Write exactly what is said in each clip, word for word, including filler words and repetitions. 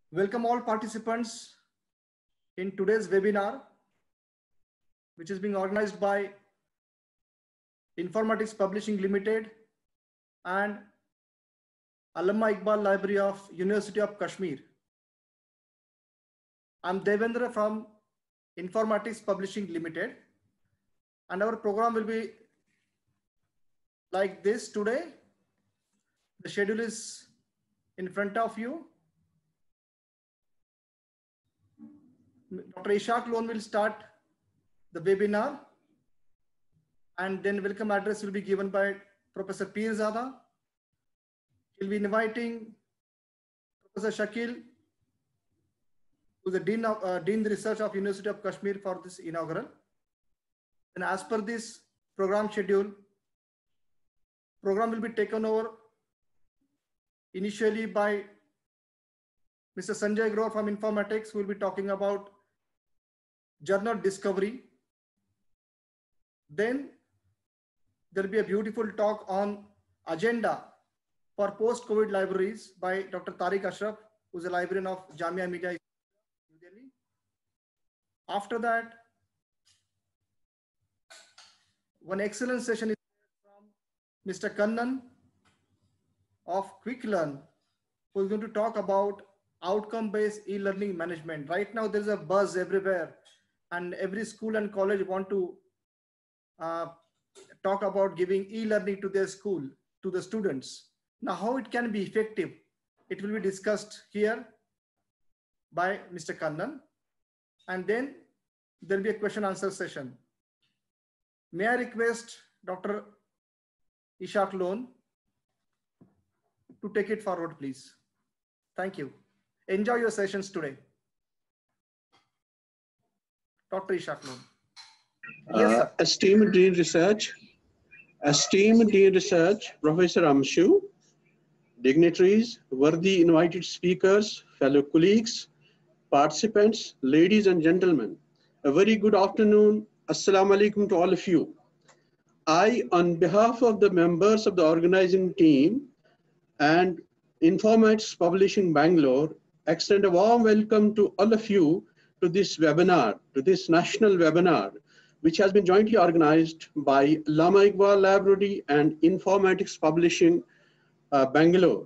Welcome all participants in today's webinar, which is being organized by Informatics Publishing Limited and Allama Iqbal Library of University of Kashmir. I'm Devendra from Informatics Publishing Limited, and our program will be like this today. The schedule is in front of you. Doctor Ishaq Lone will start the webinar, and then welcome address will be given by Professor Pirzada. He'll be inviting Professor Shakil, who's the Dean of uh, Dean of Research of University of Kashmir, for this inaugural. And as per this program schedule, program will be taken over initially by Mister Sanjay Grover from Informatics, who will be talking about journal discovery. Then there will be a beautiful talk on agenda for post-COVID libraries by Doctor Tariq Ashraf, who is a librarian of Jamia Millia, New Delhi. After that, one excellent session is from Mister Kannan of QuickLearn, who is going to talk about outcome-based e-learning management. Right now, there's a buzz everywhere, and every school and college want to uh, talk about giving e-learning to their school, to the students. Now, how it can be effective, it will be discussed here by Mister Kannan, and then there'll be a question answer session. May I request Doctor Ishaq Lone to take it forward, please. Thank you. Enjoy your sessions today. Doctor Ishaq Lone. Yes, Uh, esteemed Dean Research, esteemed Dean Research, Professor Amshu, dignitaries, worthy invited speakers, fellow colleagues, participants, ladies and gentlemen, a very good afternoon. Assalamu alaikum to all of you. I, on behalf of the members of the organizing team and Informatics Publishing Bangalore, extend a warm welcome to all of you to this webinar, to this national webinar, which has been jointly organized by Allama Iqbal Library and Informatics Publishing uh, Bangalore.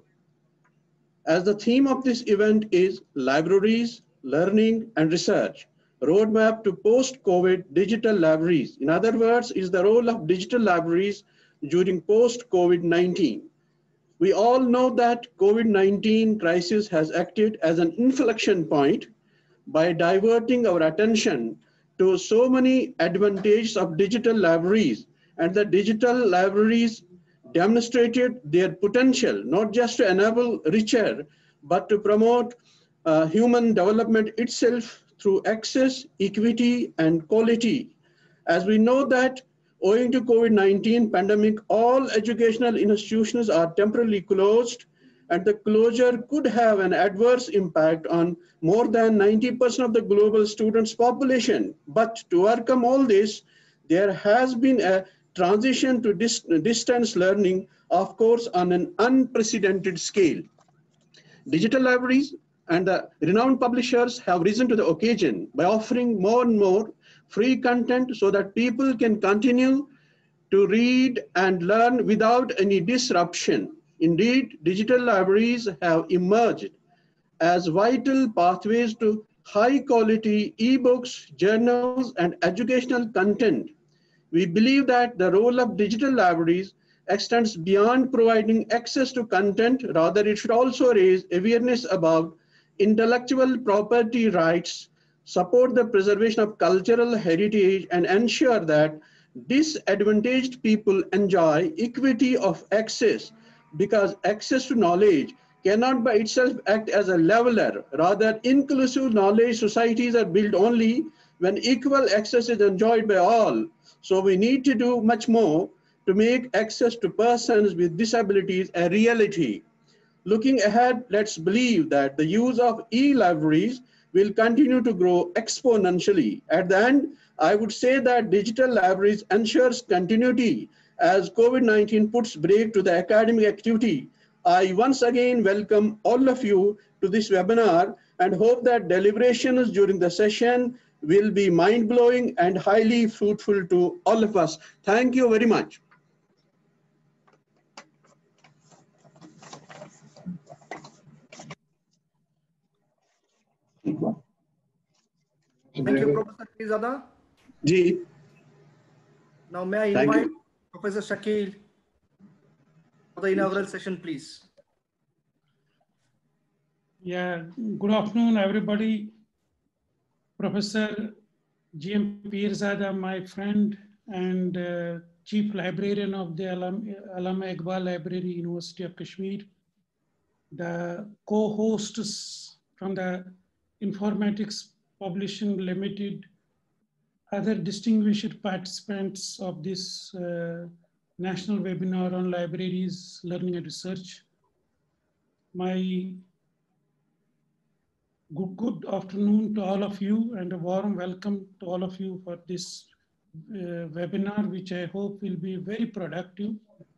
As the theme of this event is Libraries, Learning and Research, Roadmap to Post-COVID Digital Libraries. In other words, is the role of digital libraries during post-COVID nineteen. We all know that COVID nineteen crisis has acted as an inflection point by diverting our attention to so many advantages of digital libraries, and the digital libraries demonstrated their potential, not just to enable richer, but to promote uh, human development itself through access, equity, and quality. As we know that owing to COVID nineteen pandemic, all educational institutions are temporarily closed, and the closure could have an adverse impact on more than ninety percent of the global students' population. But to overcome all this, there has been a transition to dis distance learning, of course, on an unprecedented scale. Digital libraries and the renowned publishers have risen to the occasion by offering more and more free content so that people can continue to read and learn without any disruption. Indeed, digital libraries have emerged as vital pathways to high quality e-books, journals, and educational content. We believe that the role of digital libraries extends beyond providing access to content. Rather, it should also raise awareness about intellectual property rights, support the preservation of cultural heritage, and ensure that disadvantaged people enjoy equity of access, because access to knowledge cannot by itself act as a leveler. Rather, inclusive knowledge societies are built only when equal access is enjoyed by all. So we need to do much more to make access to persons with disabilities a reality. Looking ahead, let's believe that the use of e-libraries will continue to grow exponentially. At the end, I would say that digital libraries ensures continuity as COVID nineteen puts break to the academic activity. I once again welcome all of you to this webinar and hope that deliberations during the session will be mind-blowing and highly fruitful to all of us. Thank you very much. Thank you, Professor Pirzada. Ji. Now may I invite Professor Shakil for the inaugural session, please. Yeah, good afternoon, everybody. Professor G M Pirzada, my friend and uh, Chief Librarian of the Allam Allama Iqbal Library, University of Kashmir, the co-hosts from the Informatics Publishing Limited, other distinguished participants of this uh, national webinar on libraries, learning and research. My Good, good afternoon to all of you and a warm welcome to all of you for this uh, webinar, which I hope will be very productive.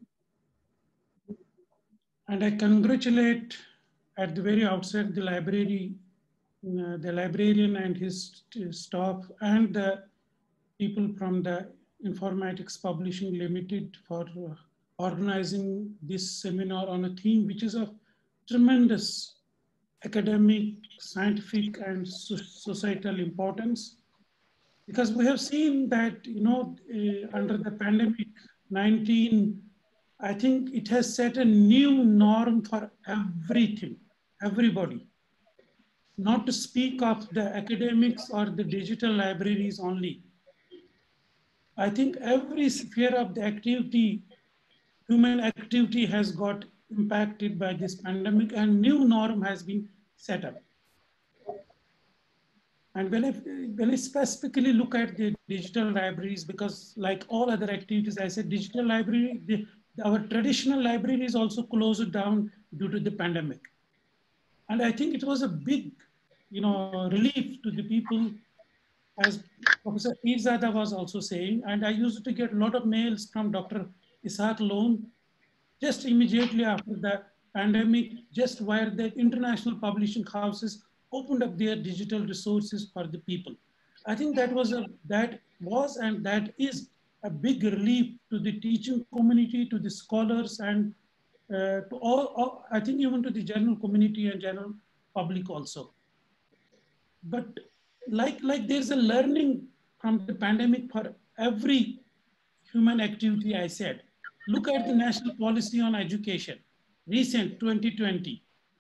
And I congratulate at the very outset the library, uh, the librarian and his staff and the people from the Informatics Publishing Limited for uh, organizing this seminar on a theme which is of tremendous academic, scientific, and so societal importance, because we have seen that, you know, uh, under the pandemic nineteen, I think it has set a new norm for everything, everybody. Not to speak of the academics or the digital libraries only. I think every sphere of the activity, human activity has got impacted by this pandemic, and new norm has been set up. And when I, when I specifically look at the digital libraries, because like all other activities, I said digital library, the, our traditional library is also closed down due to the pandemic. And I think it was a big, you know, relief to the people, as Professor Pirzada was also saying. And I used to get a lot of mails from Doctor Ishaq Lone just immediately after the pandemic, just where the international publishing houses opened up their digital resources for the people. I think that was a that was and that is a big relief to the teaching community, to the scholars, and uh, to all, all. I think even to the general community and general public also. But like like there's a learning from the pandemic for every human activity. I said, look at the national policy on education, recent twenty twenty.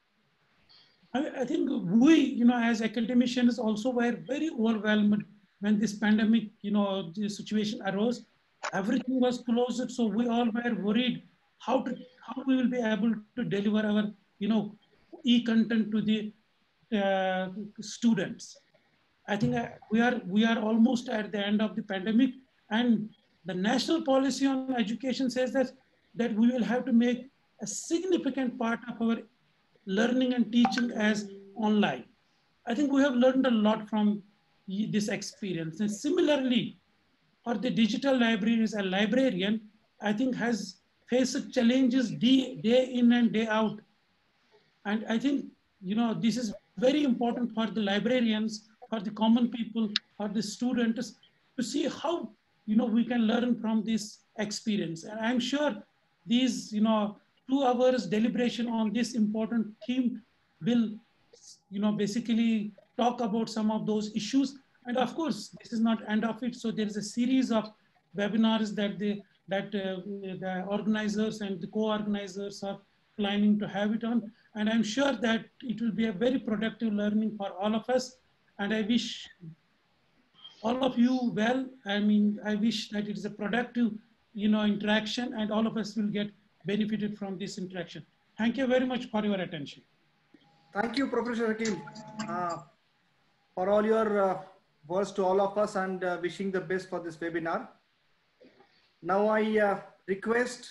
I think we, you know, as academicians also were very overwhelmed when this pandemic, you know, the situation arose. Everything was closed, so we all were worried how to how we will be able to deliver our, you know, e-content to the uh, students. I think we are we are almost at the end of the pandemic, and the national policy on education says that that we will have to make a significant part of our learning and teaching as online. I think we have learned a lot from this experience. And similarly, for the digital libraries, a librarian, I think, has faced challenges day, day in and day out. And I think, you know, this is very important for the librarians, for the common people, for the students, to see how, you know, we can learn from this experience. And I'm sure these, you know, two hours deliberation on this important theme will, you know, basically talk about some of those issues. And of course, this is not end of it. So there is a series of webinars that the that uh, the organizers and the co-organizers are planning to have it on. And I'm sure that it will be a very productive learning for all of us. And I wish all of you well. I mean, I wish that it is a productive, you know, interaction, and all of us will get benefited from this interaction. Thank you very much for your attention. Thank you, Professor Shakil, uh, for all your uh, words to all of us, and uh, wishing the best for this webinar. Now I uh, request,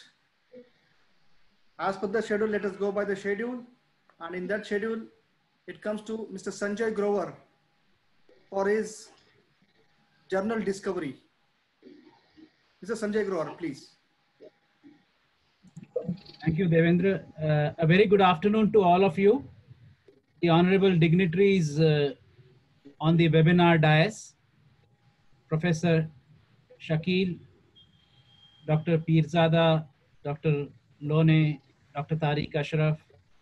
as per the schedule, let us go by the schedule. And in that schedule, it comes to Mister Sanjay Grover for his journal discovery. Mister Sanjay Grover, please. Thank you, Devendra. Uh, a very good afternoon to all of you. the honorable dignitaries uh, on the webinar dais, Professor Shakil, Doctor Pirzada, Doctor Lone, Doctor Tariq Ashraf,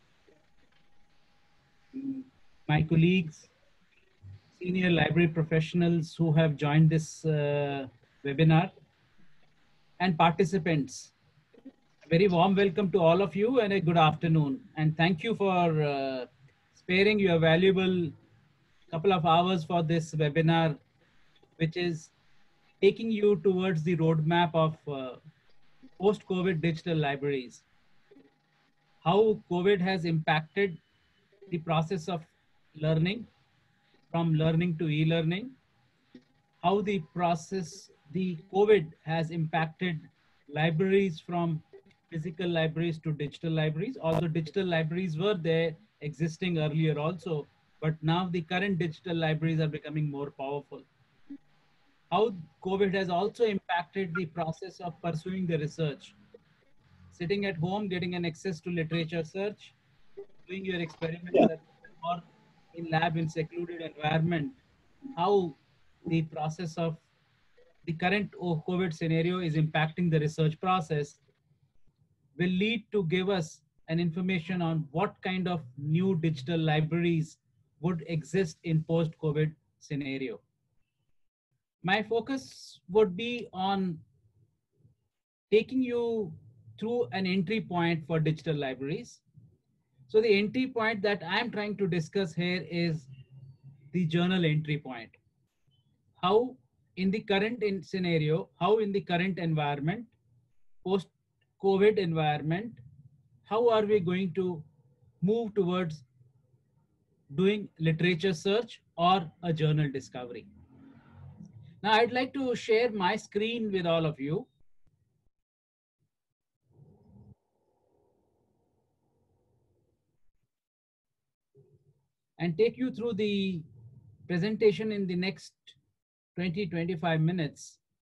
my colleagues, senior library professionals who have joined this uh, webinar, and participants. A very warm welcome to all of you and a good afternoon. And thank you for uh, sparing your valuable couple of hours for this webinar, which is taking you towards the roadmap of uh, post-COVID digital libraries. How COVID has impacted the process of learning, from learning to e-learning, how the process, the COVID has impacted libraries from physical libraries to digital libraries, although digital libraries were there existing earlier also, but now the current digital libraries are becoming more powerful. How COVID has also impacted the process of pursuing the research. Sitting at home, getting an access to literature search, doing your experiments at or in lab in secluded environment, how the process of the current COVID scenario is impacting the research process will lead to give us an information on what kind of new digital libraries would exist in post-COVID scenario. My focus would be on taking you through an entry point for digital libraries. So the entry point that I'm trying to discuss here is the journal entry point. How in the current in scenario, how in the current environment, post-COVID environment, how are we going to move towards doing literature search or a journal discovery? Now, I'd like to share my screen with all of you. And take you through the presentation in the next twenty to twenty-five minutes.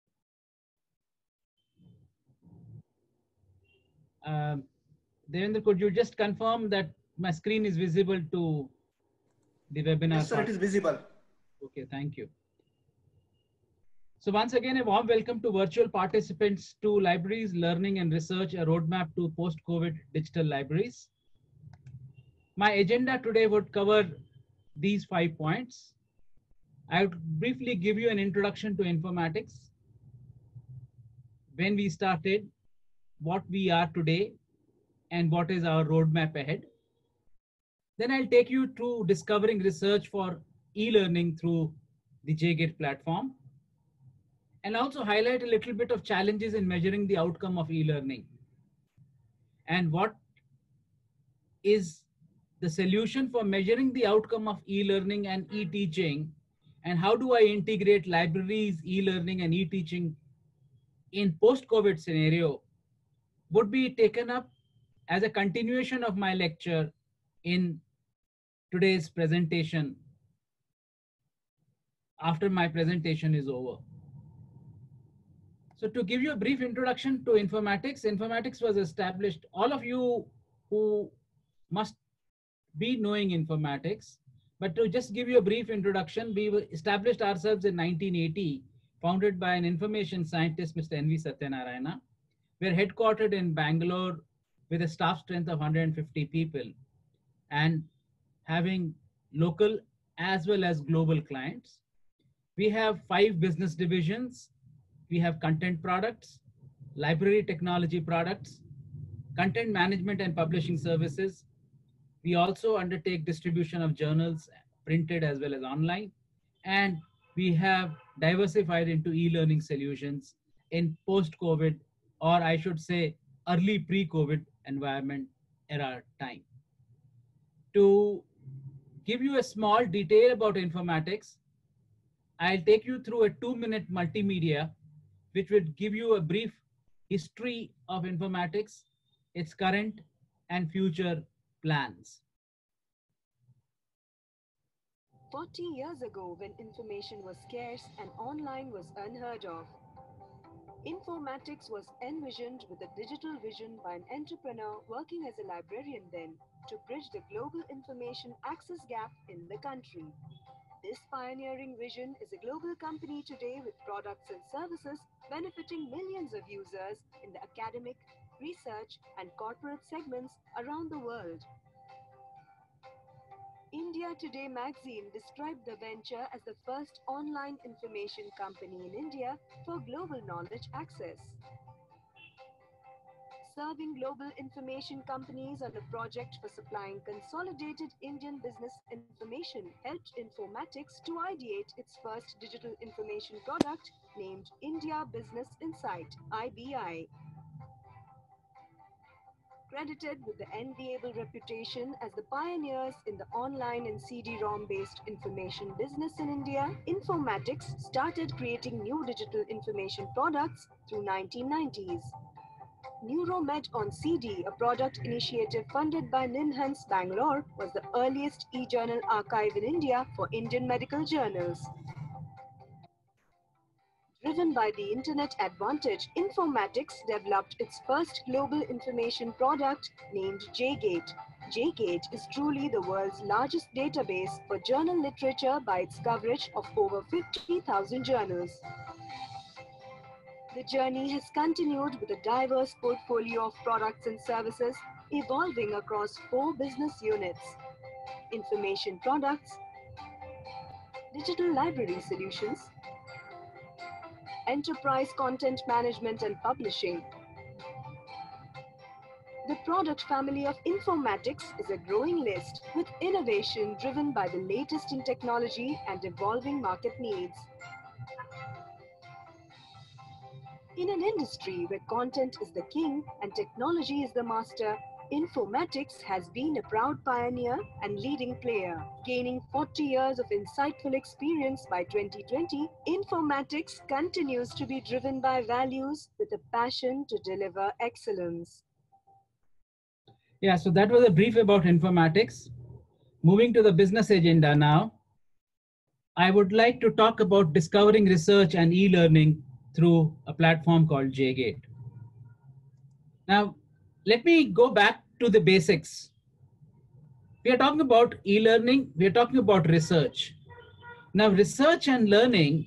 Um, Devendra, could you just confirm that my screen is visible to the webinar? Yes, sir, it is visible. Okay, thank you. So once again, a warm welcome to virtual participants to Libraries, Learning and Research, a roadmap to post-COVID digital libraries. My agenda today would cover these five points. I would briefly give you an introduction to informatics, when we started, what we are today, and what is our roadmap ahead. Then I'll take you to discovering research for e-learning through the J GATE platform, and also highlight a little bit of challenges in measuring the outcome of e-learning and what is the solution for measuring the outcome of e-learning and e-teaching, and how do I integrate libraries, e-learning and e-teaching in post-COVID scenario would be taken up as a continuation of my lecture in today's presentation after my presentation is over. So to give you a brief introduction to informatics, informatics was established, all of you who must be knowing informatics, but to just give you a brief introduction, we established ourselves in nineteen eighty, founded by an information scientist, Mister N V Satyanarayana. We're headquartered in Bangalore with a staff strength of one hundred fifty people and having local as well as global clients. We have five business divisions. We have content products, library technology products, content management and publishing services. We also undertake distribution of journals, printed as well as online. And we have diversified into e-learning solutions in post-COVID, or I should say early pre-COVID environment era time. To give you a small detail about informatics, I'll take you through a two minute multimedia, which would give you a brief history of informatics, its current and future plans. forty years ago, when information was scarce and online was unheard of, informatics was envisioned with a digital vision by an entrepreneur working as a librarian then. to bridge the global information access gap in the country. This pioneering vision is a global company today with products and services benefiting millions of users in the academic, research, and corporate segments around the world. India Today magazine described the venture as the first online information company in India for global knowledge access. Serving global information companies on a project for supplying consolidated Indian business information helped Informatics to ideate its first digital information product named India Business Insight, I B I. Credited with the enviable reputation as the pioneers in the online and C D ROM based information business in India, Informatics started creating new digital information products through nineteen nineties. Neuromed on C D, a product initiative funded by Ninhans Bangalore, was the earliest e-journal archive in India for Indian medical journals. Driven by the internet advantage, Informatics developed its first global information product named J GATE. J GATE is truly the world's largest database for journal literature by its coverage of over fifty thousand journals. The journey has continued with a diverse portfolio of products and services evolving across four business units: information products, digital library solutions, enterprise content management and publishing. The product family of Informatics is a growing list with innovation driven by the latest in technology and evolving market needs. In an industry where content is the king and technology is the master, Informatics has been a proud pioneer and leading player. Gaining forty years of insightful experience by twenty twenty, Informatics continues to be driven by values with a passion to deliver excellence. Yeah, so that was a brief about Informatics. Moving to the business agenda now, I would like to talk about discovering research and e-learning through a platform called J GATE. Now, let me go back to the basics. We are talking about e-learning, we are talking about research. Now, research and learning,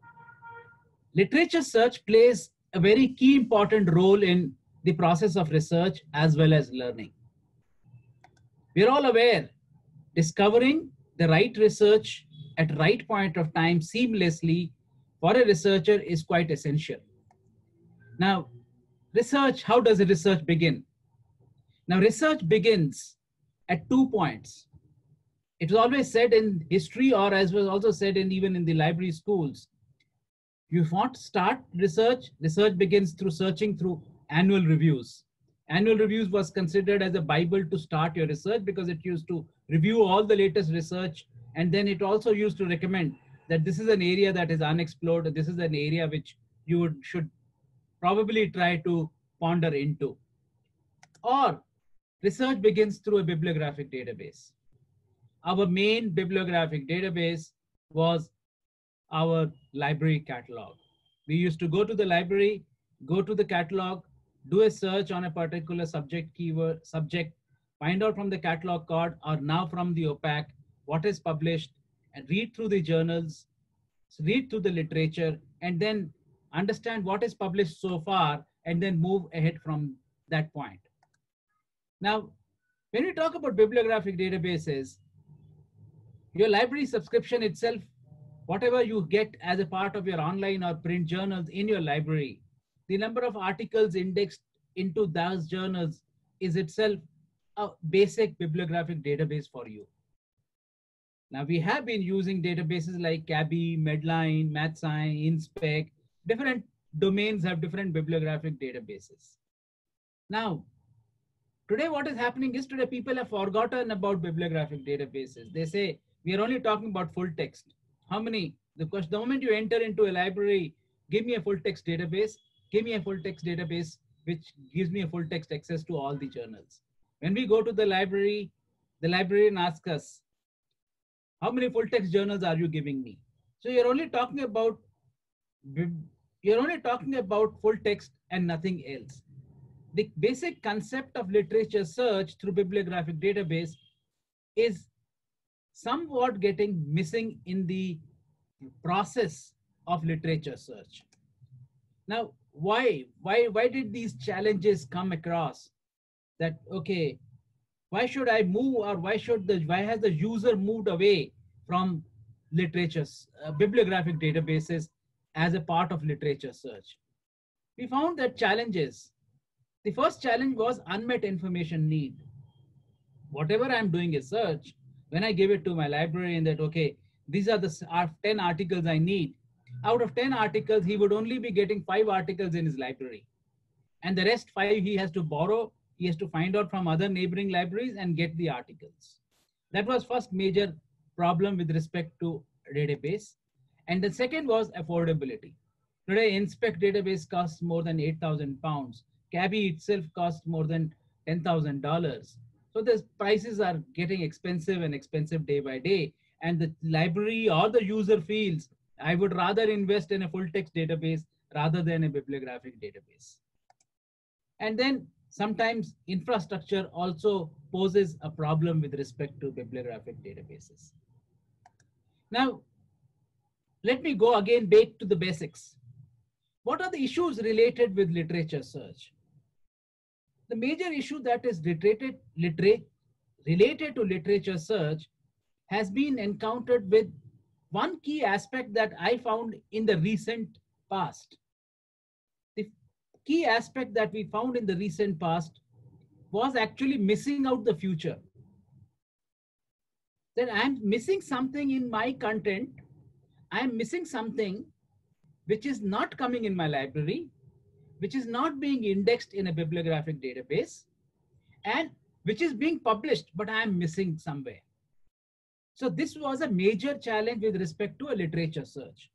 literature search plays a very key important role in the process of research as well as learning. We are all aware, discovering the right research at right point of time seamlessly for a researcher is quite essential. Now, research, how does a research begin? Now, research begins at two points. It was always said in history, or as was also said in even in the library schools, you want to start research, research begins through searching through annual reviews. Annual reviews was considered as a Bible to start your research because it used to review all the latest research, and then it also used to recommend that this is an area that is unexplored, this is an area which you would, should probably try to ponder into. Or research begins through a bibliographic database. Our main bibliographic database was our library catalog. We used to go to the library, go to the catalog, do a search on a particular subject keyword, subject, find out from the catalog card or now from the O P A C what is published, and read through the journals, read through the literature, and then understand what is published so far, and then move ahead from that point. Now, when we talk about bibliographic databases, your library subscription itself, whatever you get as a part of your online or print journals in your library, the number of articles indexed into those journals is itself a basic bibliographic database for you. Now, we have been using databases like CABI, Medline, MathSci, InSpec. Different domains have different bibliographic databases. Now, today what is happening is today people have forgotten about bibliographic databases. They say, we are only talking about full text. How many? The question, the moment you enter into a library, give me a full text database, give me a full text database, which gives me a full text access to all the journals. When we go to the library, the librarian asks us, how many full text journals are you giving me? So you're only talking about, you're only talking about full text and nothing else. the basic concept of literature search through bibliographic database is somewhat getting missing in the process of literature search. Now, why? Why, why did these challenges come across? That, okay, why should I move, or why should the, why has the user moved away from literature, uh, bibliographic databases as a part of literature search? We found that challenges. The first challenge was unmet information need. Whatever I'm doing a search, when I give it to my librarian that, okay, these are the ten articles I need, out of ten articles, he would only be getting five articles in his library. And the rest five he has to borrow, he has to find out from other neighboring libraries and get the articles. That was first major problem with respect to database. And the second was affordability. Today, Inspect database costs more than eight thousand pounds. C A B I itself costs more than ten thousand dollars. So the prices are getting expensive and expensive day by day. And the library or the user feels, I would rather invest in a full text database rather than a bibliographic database. And then sometimes infrastructure also poses a problem with respect to bibliographic databases. Now, let me go again back to the basics. What are the issues related with literature search? The major issue that is related, literate, related to literature search has been encountered with one key aspect that I found in the recent past. The key aspect that we found in the recent past was actually missing out the future. That I'm missing something in my content. I'm missing something which is not coming in my library, which is not being indexed in a bibliographic database, and which is being published, but I'm missing somewhere. So this was a major challenge with respect to a literature search.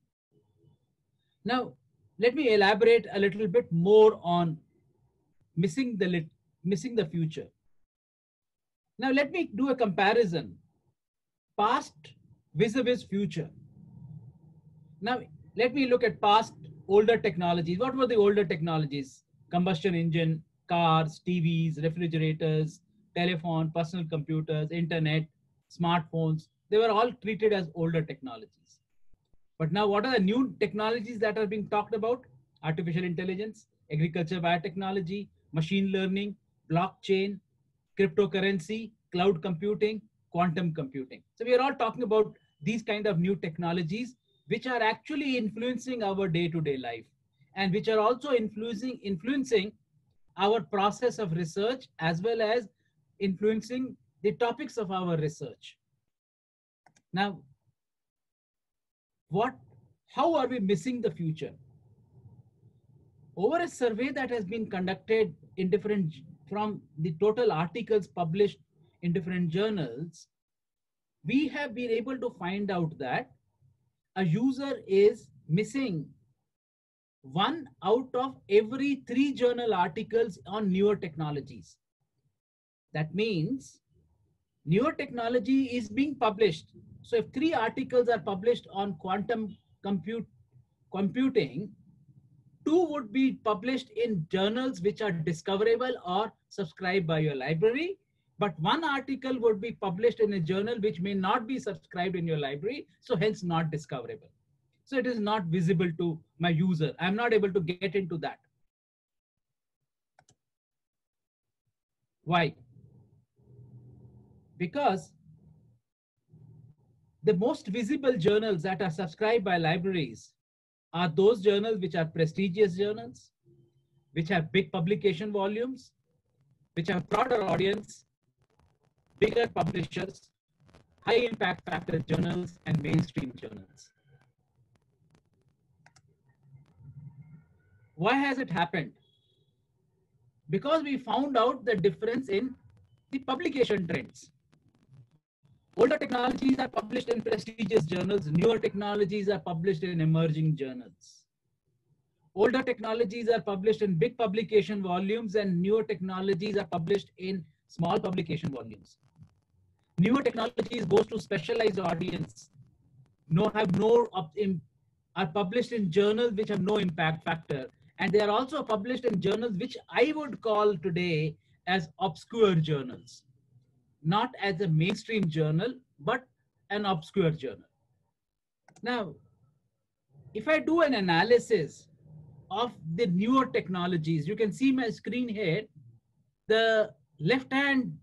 Now, let me elaborate a little bit more on missing the, lit missing the future. Now, let me do a comparison, past vis-a-vis future. Now, let me look at past older technologies. What were the older technologies? Combustion engine, cars, T Vs, refrigerators, telephone, personal computers, internet, smartphones. They were all treated as older technologies. But now what are the new technologies that are being talked about? Artificial intelligence, agriculture biotechnology, machine learning, blockchain, cryptocurrency, cloud computing, quantum computing. So we are all talking about these kind of new technologies which are actually influencing our day-to-day life and which are also influencing, influencing our process of research as well as influencing the topics of our research. Now, what, how are we missing the future? Over a survey that has been conducted in different, from the total articles published in different journals, we have been able to find out that a user is missing one out of every three journal articles on newer technologies. That means newer technology is being published. So if three articles are published on quantum compute, computing, two would be published in journals which are discoverable or subscribed by your library, but one article would be published in a journal which may not be subscribed in your library, so hence not discoverable. So it is not visible to my user. I'm not able to get into that. Why? Because the most visible journals that are subscribed by libraries are those journals which are prestigious journals, which have big publication volumes, which have broader audience, bigger publishers, high impact factor journals, and mainstream journals. Why has it happened? Because we found out the difference in the publication trends. Older technologies are published in prestigious journals. Newer technologies are published in emerging journals. Older technologies are published in big publication volumes, and newer technologies are published in small publication volumes. Newer technologies goes to specialized audience, no have no up in, are published in journals which have no impact factor, And they are also published in journals which I would call today as obscure journals, not as a mainstream journal, but an obscure journal. Now, if I do an analysis of the newer technologies, you can see my screen here. The left-hand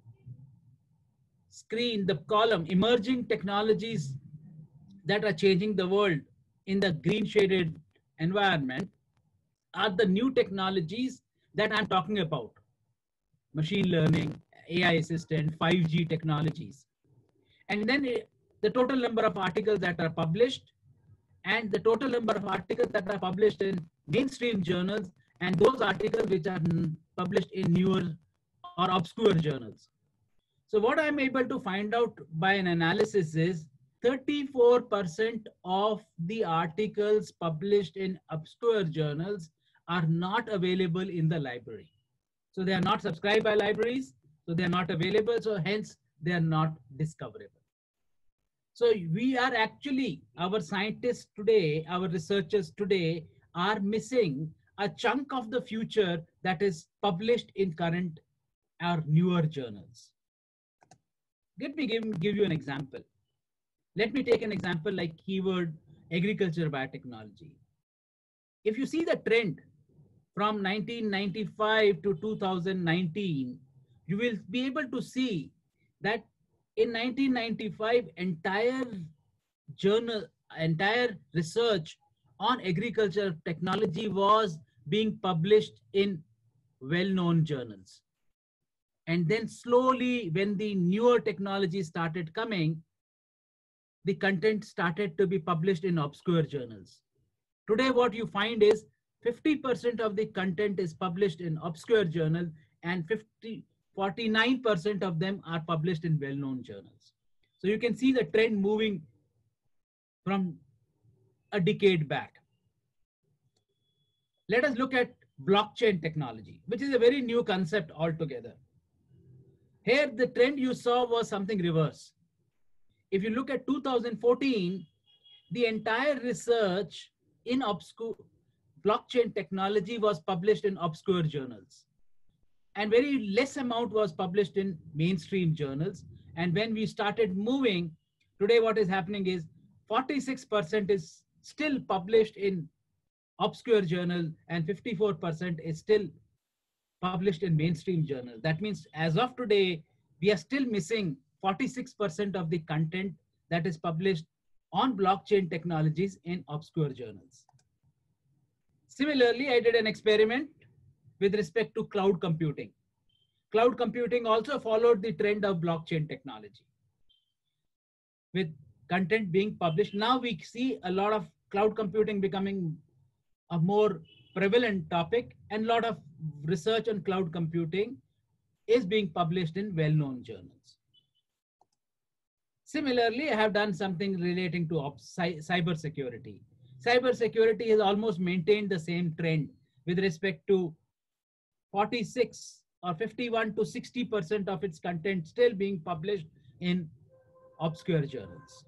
screen, the column, emerging technologies that are changing the world in the green shaded environment, are the new technologies that I'm talking about. Machine learning, A I assistant, five G technologies. And then the total number of articles that are published, and the total number of articles that are published in mainstream journals, and those articles which are published in newer or obscure journals. So what I'm able to find out by an analysis is thirty-four percent of the articles published in obscure journals are not available in the library. So they are not subscribed by libraries, so they are not available, so hence they are not discoverable. So we are actually, our scientists today, our researchers today are missing a chunk of the future that is published in current or newer journals. Let me give, give you an example. Let me take an example like keyword agriculture biotechnology. If you see the trend from nineteen ninety-five to two thousand nineteen, you will be able to see that in nineteen ninety-five, entire journal, entire research on agriculture technology was being published in well-known journals. And then slowly, when the newer technology started coming, the content started to be published in obscure journals. Today, what you find is fifty percent of the content is published in obscure journals, and forty-nine percent of them are published in well-known journals. So you can see the trend moving from a decade back. Let us look at blockchain technology, which is a very new concept altogether. Here, the trend you saw was something reverse. If you look at two thousand fourteen, the entire research in obscure blockchain technology was published in obscure journals, and very less amount was published in mainstream journals. And when we started moving, today what is happening is forty-six percent is still published in obscure journal and fifty-four percent is still published in mainstream journal. That means as of today, we are still missing forty-six percent of the content that is published on blockchain technologies in obscure journals. Similarly, I did an experiment with respect to cloud computing. Cloud computing also followed the trend of blockchain technology, with content being published. Now we see a lot of cloud computing becoming a more prevalent topic, and a lot of research on cloud computing is being published in well-known journals. Similarly, I have done something relating to cyber security. Cyber security has almost maintained the same trend with respect to forty-six or fifty-one to sixty percent of its content still being published in obscure journals.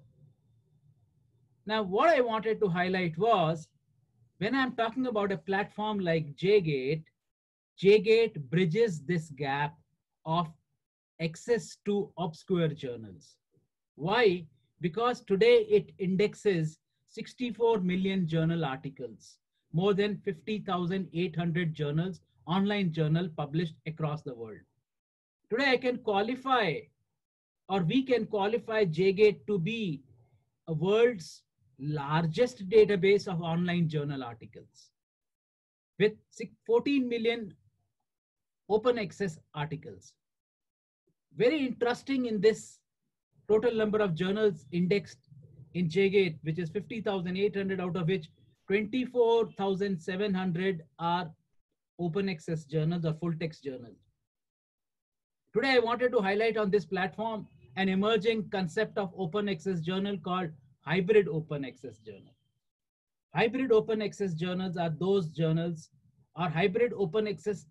Now, what I wanted to highlight was, when I'm talking about a platform like JGate, JGate bridges this gap of access to obscure journals. Why? Because today it indexes sixty-four million journal articles, more than fifty thousand eight hundred journals, online journal published across the world. Today I can qualify, or we can qualify JGate to be a world's largest database of online journal articles with fourteen million open access articles. Very interesting in this total number of journals indexed in JGate, which is fifty thousand eight hundred, out of which twenty-four thousand seven hundred are open access journals or full text journals. Today, I wanted to highlight on this platform an emerging concept of open access journal called hybrid open access journal. Hybrid open access journals are those journals, or hybrid open access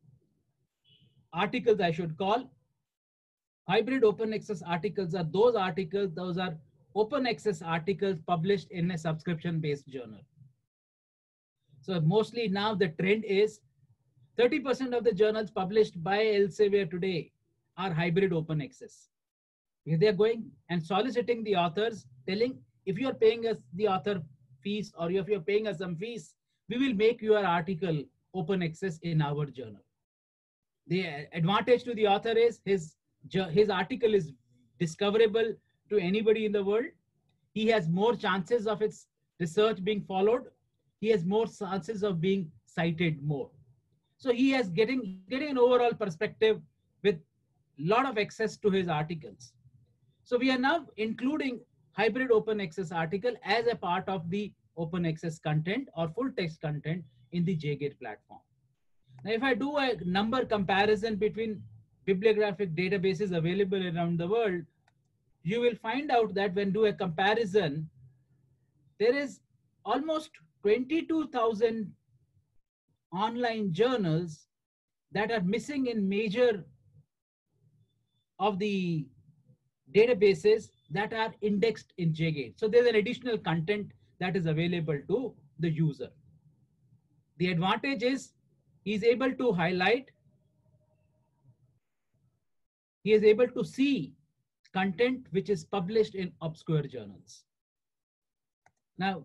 articles I should call. Hybrid open access articles are those articles, those are open access articles published in a subscription based journal. So mostly now the trend is thirty percent of the journals published by Elsevier today are hybrid open access. They are going and soliciting the authors, telling, if you are paying us the author fees or if you are paying us some fees, we will make your article open access in our journal. The advantage to the author is his, his article is discoverable to anybody in the world. He has more chances of its research being followed. He has more chances of being cited more. So he is getting, getting an overall perspective with a lot of access to his articles. So we are now including hybrid open access article as a part of the open access content or full text content in the J GATE platform. Now, if I do a number comparison between bibliographic databases available around the world, you will find out that when do a comparison, there is almost twenty-two thousand online journals that are missing in major of the databases that are indexed in J GATE. So there's an additional content that is available to the user. The advantage is he's able to highlight, he is able to see content which is published in obscure journals. Now,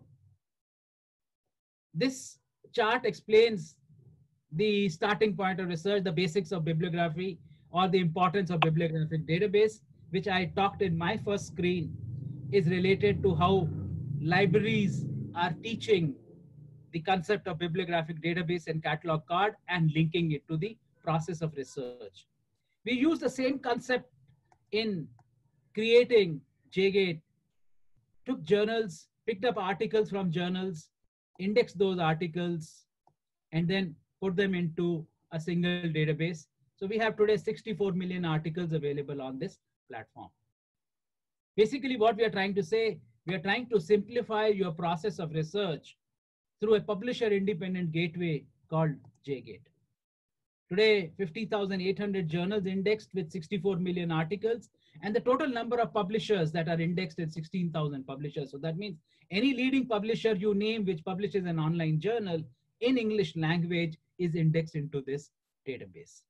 this chart explains the starting point of research, the basics of bibliography or the importance of bibliographic database, which I talked in my first screen, is related to how libraries are teaching the concept of bibliographic database and catalog card and linking it to the process of research. We use the same concept in creating J GATE, took journals, picked up articles from journals, indexed those articles, and then put them into a single database. So we have today sixty-four million articles available on this platform. Basically, what we are trying to say, we are trying to simplify your process of research through a publisher independent gateway called J GATE. Today, fifty thousand eight hundred journals indexed with sixty-four million articles, and the total number of publishers that are indexed is sixteen thousand publishers. So that means any leading publisher you name which publishes an online journal in English language is indexed into this database.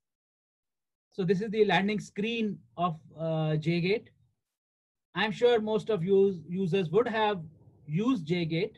So this is the landing screen of uh, J GATE. I'm sure most of you users would have used J GATE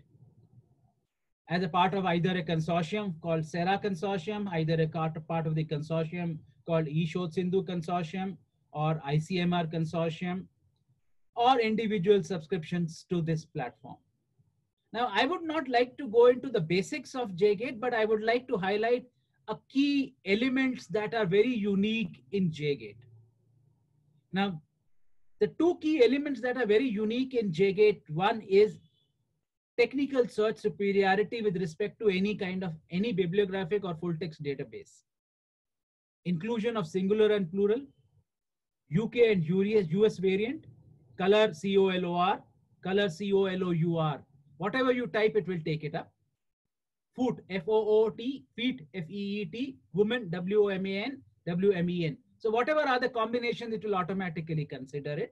as a part of either a consortium called SERA Consortium, either a part of the consortium called eShod Sindhu Consortium or I C M R Consortium, or individual subscriptions to this platform. Now, I would not like to go into the basics of J GATE, but I would like to highlight a key elements that are very unique in J GATE. Now, the two key elements that are very unique in J GATE, one is technical search superiority with respect to any kind of any bibliographic or full text database. Inclusion of singular and plural, U K and U S variant, color C O L O R, color C O L O U R. Whatever you type, it will take it up. Foot, F O O T, feet, F E E T, woman, W O M A N, W M E N. So whatever are the combinations, it will automatically consider it.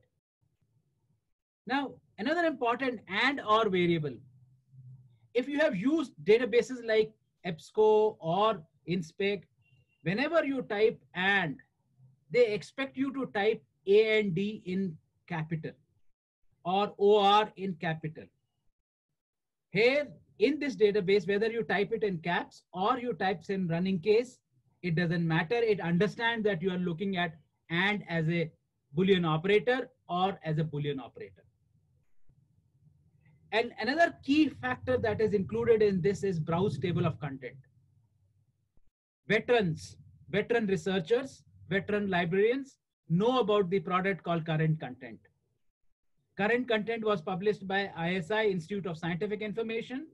Now, another important and or variable. If you have used databases like EBSCO or InSpec, whenever you type and, they expect you to type A and D in capital or O R in capital. Here in this database, whether you type it in caps or you type in running case, it doesn't matter. It understands that you are looking at and as a Boolean operator or as a Boolean operator. And another key factor that is included in this is browse table of content. Veterans, veteran researchers, veteran librarians know about the product called current content. Current content was published by I S I, Institute of Scientific Information.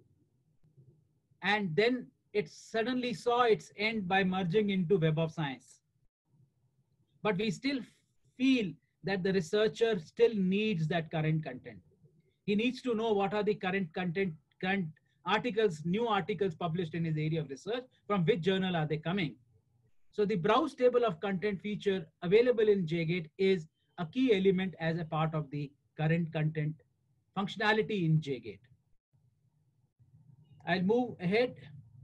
And then it suddenly saw its end by merging into Web of Science. But we still feel that the researcher still needs that current content. He needs to know what are the current content, current articles, new articles published in his area of research, from which journal are they coming. So the browse table of content feature available in J GATE is a key element as a part of the current content functionality in J GATE. I'll move ahead.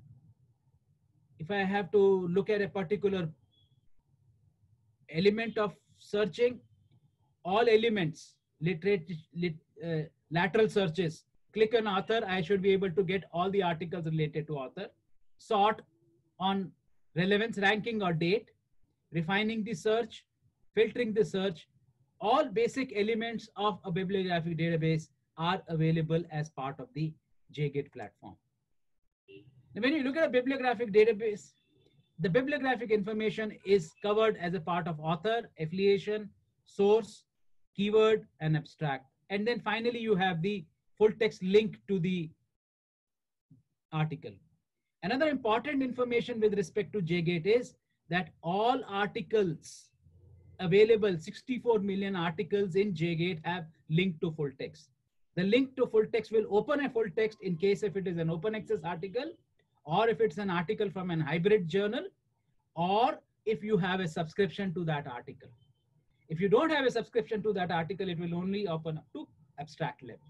If I have to look at a particular element of searching, all elements, literate, lit, uh, lateral searches, click on author, I should be able to get all the articles related to author. Sort on relevance, ranking, or date, refining the search, filtering the search, all basic elements of a bibliographic database are available as part of the J GATE platform. Now, when you look at a bibliographic database, the bibliographic information is covered as a part of author, affiliation, source, keyword, and abstract. And then finally, you have the full text link to the article. Another important information with respect to J GATE is that all articles available, sixty-four million articles in J GATE, have link to full text. The link to full text will open a full text in case if it is an open access article, or if it's an article from an hybrid journal, or if you have a subscription to that article. If you don't have a subscription to that article, it will only open up to abstract level.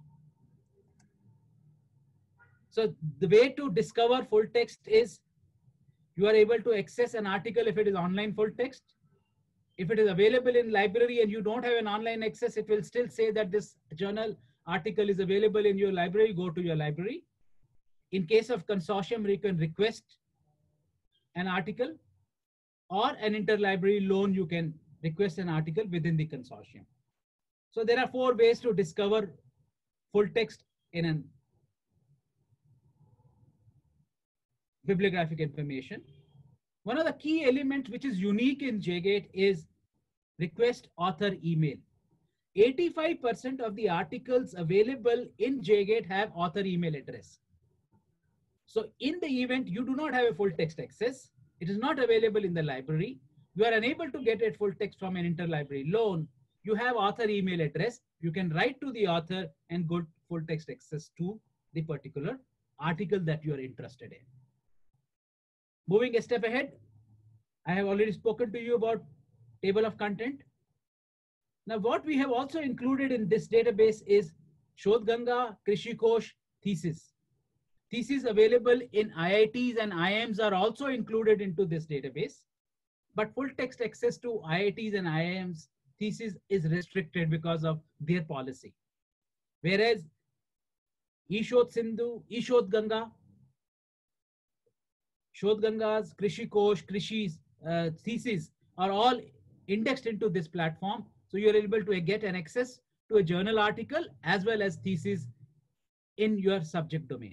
So the way to discover full text is you are able to access an article if it is online full text. If it is available in library and you don't have an online access, it will still say that this journal article is available in your library, go to your library. In case of consortium, you can request an article, or an interlibrary loan, you can request an article within the consortium. So there are four ways to discover full text in a bibliographic information. One of the key elements which is unique in J GATE is request author email. eighty-five percent of the articles available in J GATE have author email address. So in the event you do not have a full text access, it is not available in the library, you are unable to get a full text from an interlibrary loan, you have author email address, you can write to the author and get full text access to the particular article that you are interested in. Moving a step ahead, I have already spoken to you about table of content. Now what we have also included in this database is Shodhganga, Krishikosh, thesis. Theses available in I I Ts and I I Ms are also included into this database, but full text access to I I Ts and I I Ms thesis is restricted because of their policy. Whereas Ishodh Sindhu, Ishodh Ganga, Shodhganga's, Krishikosh, Krishi's uh, theses are all indexed into this platform. So you're able to get an access to a journal article as well as thesis in your subject domain.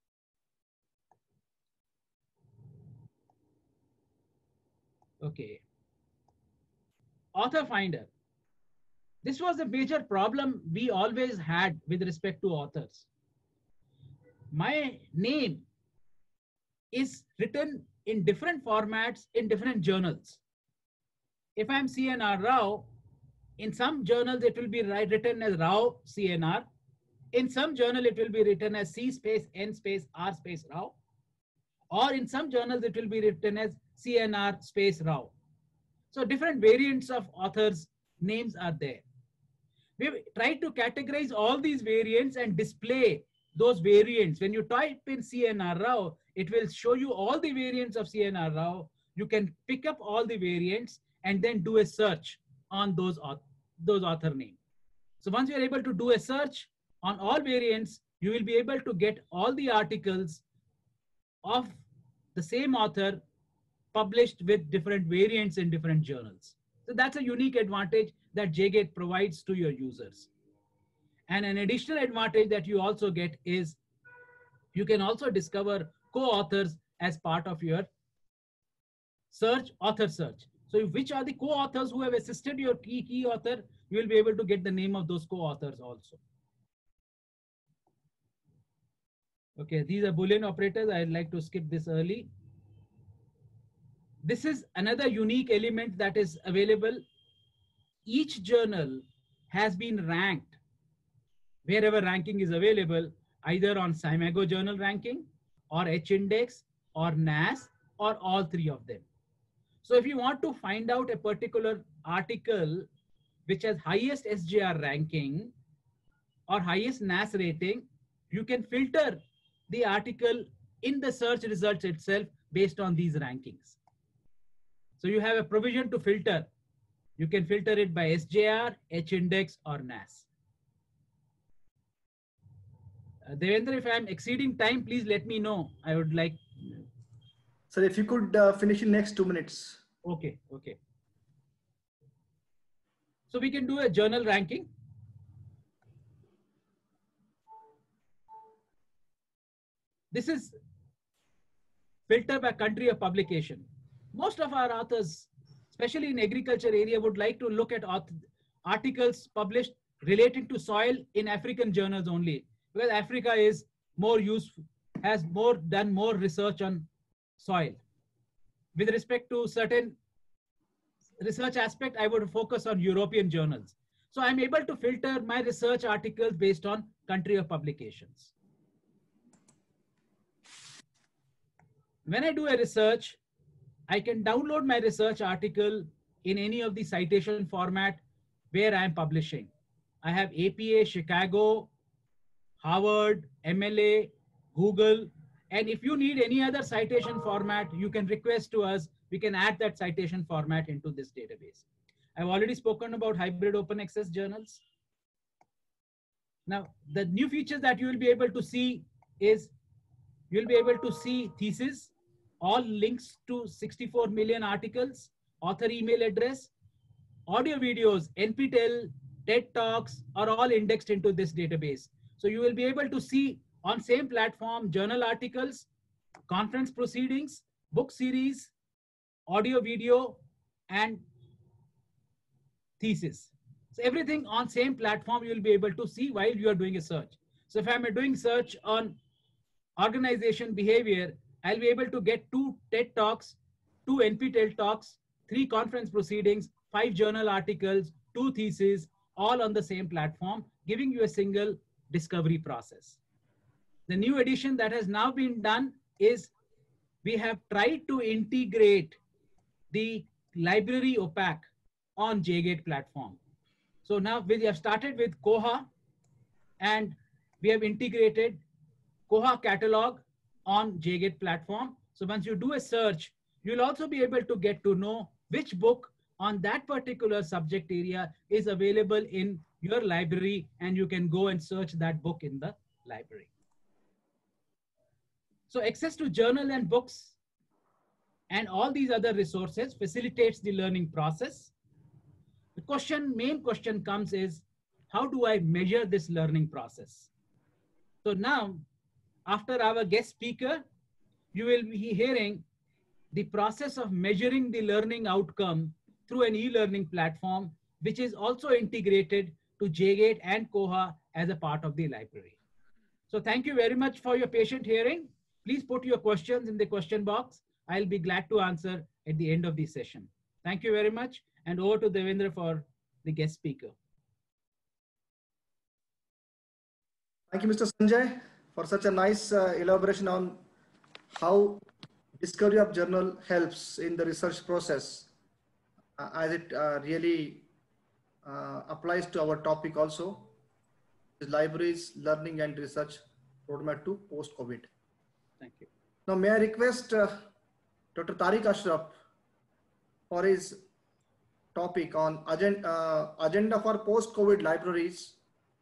Okay. Author Finder. This was a major problem we always had with respect to authors. My name is written in different formats in different journals. If I'm C N R Rao, in some journals it will be written as Rao C N R. In some journal it will be written as C space N space R space Rao. Or in some journals it will be written as C N R space Rao. So different variants of authors' names are there. We've tried to categorize all these variants and display those variants. When you type in C N R Rao, it will show you all the variants of C N R Rao. You can pick up all the variants and then do a search on those, those author names. So once you're able to do a search on all variants, you will be able to get all the articles of the same author published with different variants in different journals. So that's a unique advantage that J GATE provides to your users. And an additional advantage that you also get is you can also discover co-authors as part of your search, author search. So which are the co-authors who have assisted your key, key author, you will be able to get the name of those co-authors also. Okay, these are Boolean operators. I'd like to skip this early. This is another unique element that is available. Each journal has been ranked wherever ranking is available, either on Scimago journal ranking or H-index or N A S or all three of them. So if you want to find out a particular article which has highest S J R ranking or highest N A S rating, you can filter the article in the search results itself based on these rankings. So you have a provision to filter. You can filter it by S J R, H-index, or N A S. Uh, Devendra, if I'm exceeding time, please let me know. I would like. Sir, if you could uh, finish in next two minutes. Okay, okay. So we can do a journal ranking. This is filter by country of publication. Most of our authors, especially in agriculture area, would like to look at articles published relating to soil in African journals only, because Africa is more useful, has more done more research on soil. With respect to certain research aspect, I would focus on European journals. So I'm able to filter my research articles based on country of publications. When I do a research, I can download my research article in any of the citation format where I am publishing. I have A P A, Chicago, Harvard, M L A, Google, and if you need any other citation format, you can request to us. We can add that citation format into this database. I've already spoken about hybrid open access journals. Now, the new features that you will be able to see is you'll be able to see thesis, all links to sixty-four million articles, author email address, audio videos, N P T E L, TED Talks are all indexed into this database. So you will be able to see on same platform journal articles, conference proceedings, book series, audio video, and thesis. So everything on same platform you will be able to see while you are doing a search. So if I'm doing search on organization behavior, I'll be able to get two TED Talks, two N P T E L talks, three conference proceedings, five journal articles, two theses, all on the same platform, giving you a single discovery process. The new addition that has now been done is we have tried to integrate the library OPAC on JGate platform. So now we have started with Koha, and we have integrated Koha catalog on JGate platform. So once you do a search, you'll also be able to get to know which book on that particular subject area is available in your library, and you can go and search that book in the library. So access to journal and books and all these other resources facilitates the learning process. The question, main question comes is, how do I measure this learning process? So now, after our guest speaker, you will be hearing the process of measuring the learning outcome through an e-learning platform, which is also integrated to JGate and Koha as a part of the library. So thank you very much for your patient hearing. Please put your questions in the question box. I'll be glad to answer at the end of the session. Thank you very much. And over to Devendra for the guest speaker. Thank you, Mister Sanjay, for such a nice uh, elaboration on how discovery of journal helps in the research process, uh, as it uh, really uh, applies to our topic also, libraries, learning and research roadmap to post-COVID. Thank you. Now, may I request uh, Doctor Tariq Ashraf for his topic on agenda, uh, agenda for post-COVID libraries.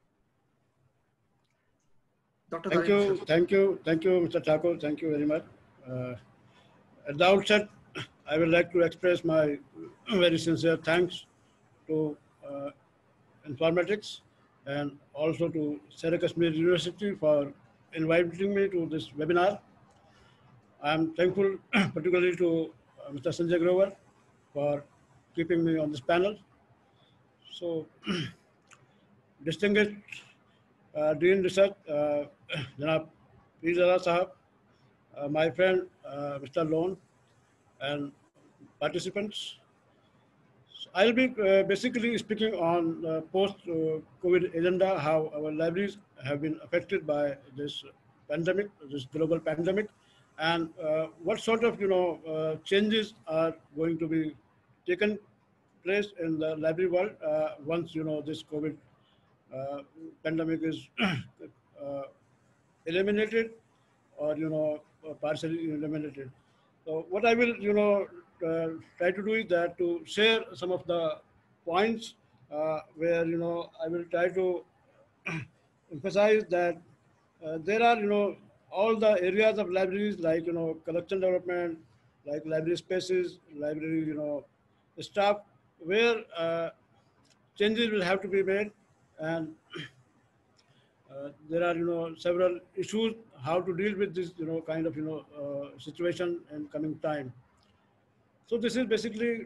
Doctor Thank Tariq you, Ashraf. thank you, thank you, Mister Thakur. Thank you very much. Uh, at the outset, I would like to express my very sincere thanks to uh, Informatics and also to Sera Kashmir University for inviting me to this webinar. I am thankful particularly to uh, Mister Sanjay Grover for keeping me on this panel. So, distinguished uh, Dean Research, uh, Janab Pizala Sahab, uh, my friend uh, Mister Lone, and participants. So I'll be uh, basically speaking on uh, post-COVID uh, agenda, how our libraries have been affected by this pandemic, this global pandemic, and uh, what sort of you know uh, changes are going to be taken place in the library world uh, once you know this COVID uh, pandemic is uh, eliminated, or, you know, partially eliminated. So what I will, you know, uh, try to do is that to share some of the points uh, where, you know, I will try to emphasize that uh, there are, you know, all the areas of libraries like, you know, collection development, like library spaces, library, you know, staff, where uh, changes will have to be made, and uh, there are, you know, several issues how to deal with this, you know, kind of, you know, uh, situation in coming time. So this is basically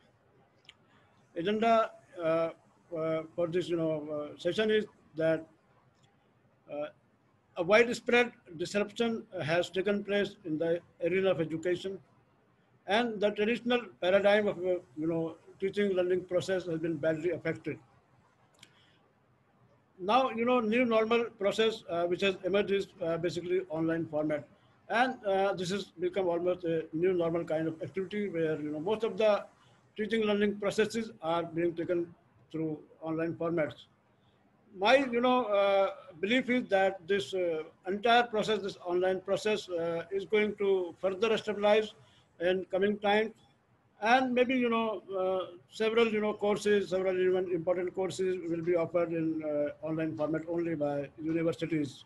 agenda uh, uh, for this, you know, uh, session is that uh, a widespread disruption has taken place in the arena of education, and the traditional paradigm of, uh, you know, teaching learning process has been badly affected. Now, you know, new normal process uh, which has emerged is uh, basically online format, and uh, this has become almost a new normal kind of activity where, you know, most of the teaching learning processes are being taken through online formats. My, you know, uh, belief is that this uh, entire process, this online process, uh, is going to further stabilize in coming times, and maybe, you know, uh, several, you know, courses, several even important courses will be offered in uh, online format only by universities.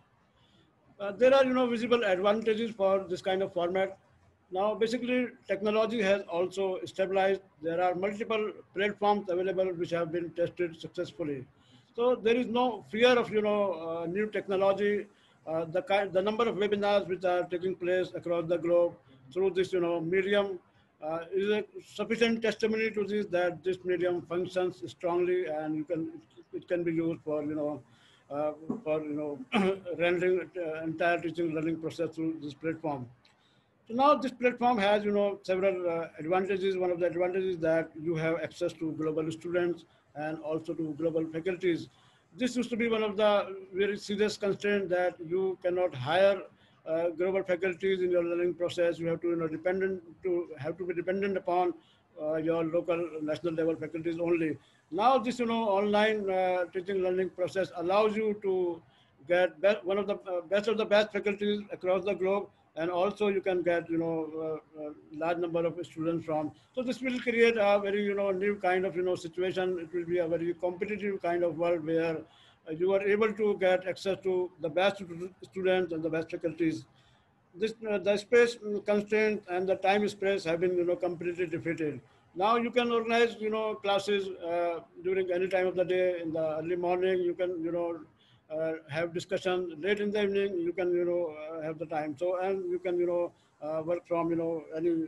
Uh, there are, you know, visible advantages for this kind of format. Now, basically, technology has also stabilized. There are multiple platforms available which have been tested successfully. So there is no fear of, you know, uh, new technology. Uh, the kind, the number of webinars which are taking place across the globe through this, you know, medium uh, is a sufficient testimony to this, that this medium functions strongly, and you can it can be used for, you know, uh, for, you know, rendering uh, entire teaching learning process through this platform. So now this platform has, you know, several uh, advantages. One of the advantages is that you have access to global students and also to global faculties. This used to be one of the very serious constraints, that you cannot hire uh, global faculties in your learning process. You have to, you know, dependent to have to be dependent upon uh, your local national level faculties only. Now this, you know, online uh, teaching learning process allows you to get best, one of the uh, best of the best faculties across the globe, and also you can get, you know, uh, uh, large number of students from. So this will create a very, you know, new kind of, you know, situation. It will be a very competitive kind of world where uh, you are able to get access to the best students and the best faculties. This uh, the space constraints and the time space have been, you know, completely defeated. Now you can organize, you know, classes uh, during any time of the day. In the early morning, you can, you know, uh, have discussion. Late in the evening, you can, you know, uh, have the time. So, and you can, you know, uh, work from, you know, any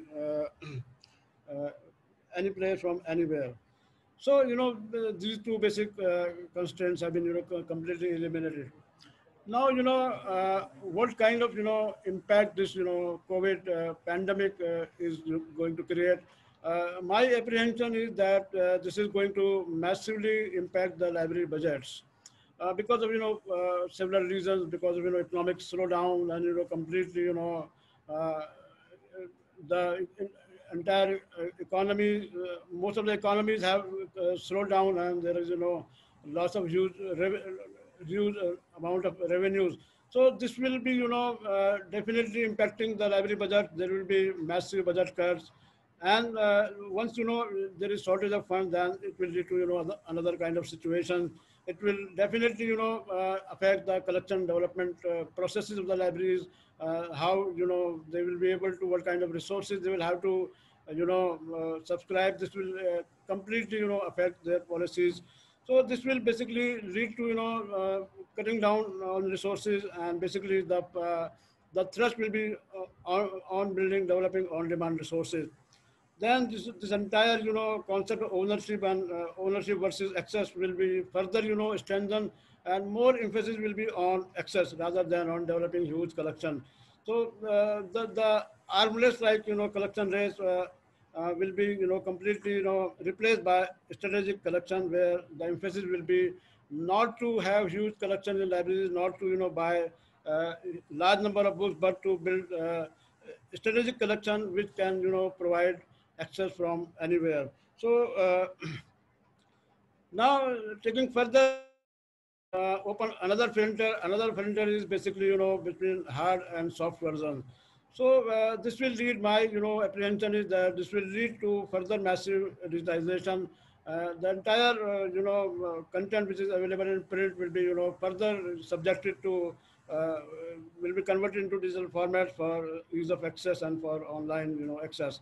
uh, uh, any place from anywhere. So, you know, these two basic uh, constraints have been, you know, completely eliminated. Now, you know, uh, what kind of, you know, impact this, you know, COVID uh, pandemic uh, is going to create? Uh, my apprehension is that uh, this is going to massively impact the library budgets uh, because of, you know, uh, several reasons, because of, you know, economic slowdown, and, you know, completely, you know, uh, the entire uh, economy, uh, most of the economies have uh, slowed down, and there is, you know, loss of huge, huge uh, amount of revenues. So this will be, you know, uh, definitely impacting the library budget. There will be massive budget cuts. And uh, once, you know, there is shortage of funds, then it will lead to, you know, another kind of situation. It will definitely, you know, uh, affect the collection development uh, processes of the libraries, uh, how, you know, they will be able to, what kind of resources they will have to, uh, you know, uh, subscribe. This will uh, completely, you know, affect their policies. So this will basically lead to, you know, uh, cutting down on resources, and basically the, uh, the thrust will be uh, on, on building, developing on-demand resources. Then this, this entire, you know, concept of ownership and uh, ownership versus access will be further, you know, strengthened, and more emphasis will be on access rather than on developing huge collection. So uh, the, the armless, like, you know, collection race uh, uh, will be, you know, completely, you know, replaced by strategic collection, where the emphasis will be not to have huge collection in libraries, not to, you know, buy uh, large number of books, but to build uh, strategic collection which can, you know, provide access from anywhere. So uh, now taking further uh, open another filter. Another filter is basically, you know, between hard and soft version. So uh, this will lead, my, you know, apprehension is that this will lead to further massive digitization. Uh, the entire, uh, you know, uh, content which is available in print will be, you know, further subjected to, uh, will be converted into digital formats for ease of access and for online, you know, access.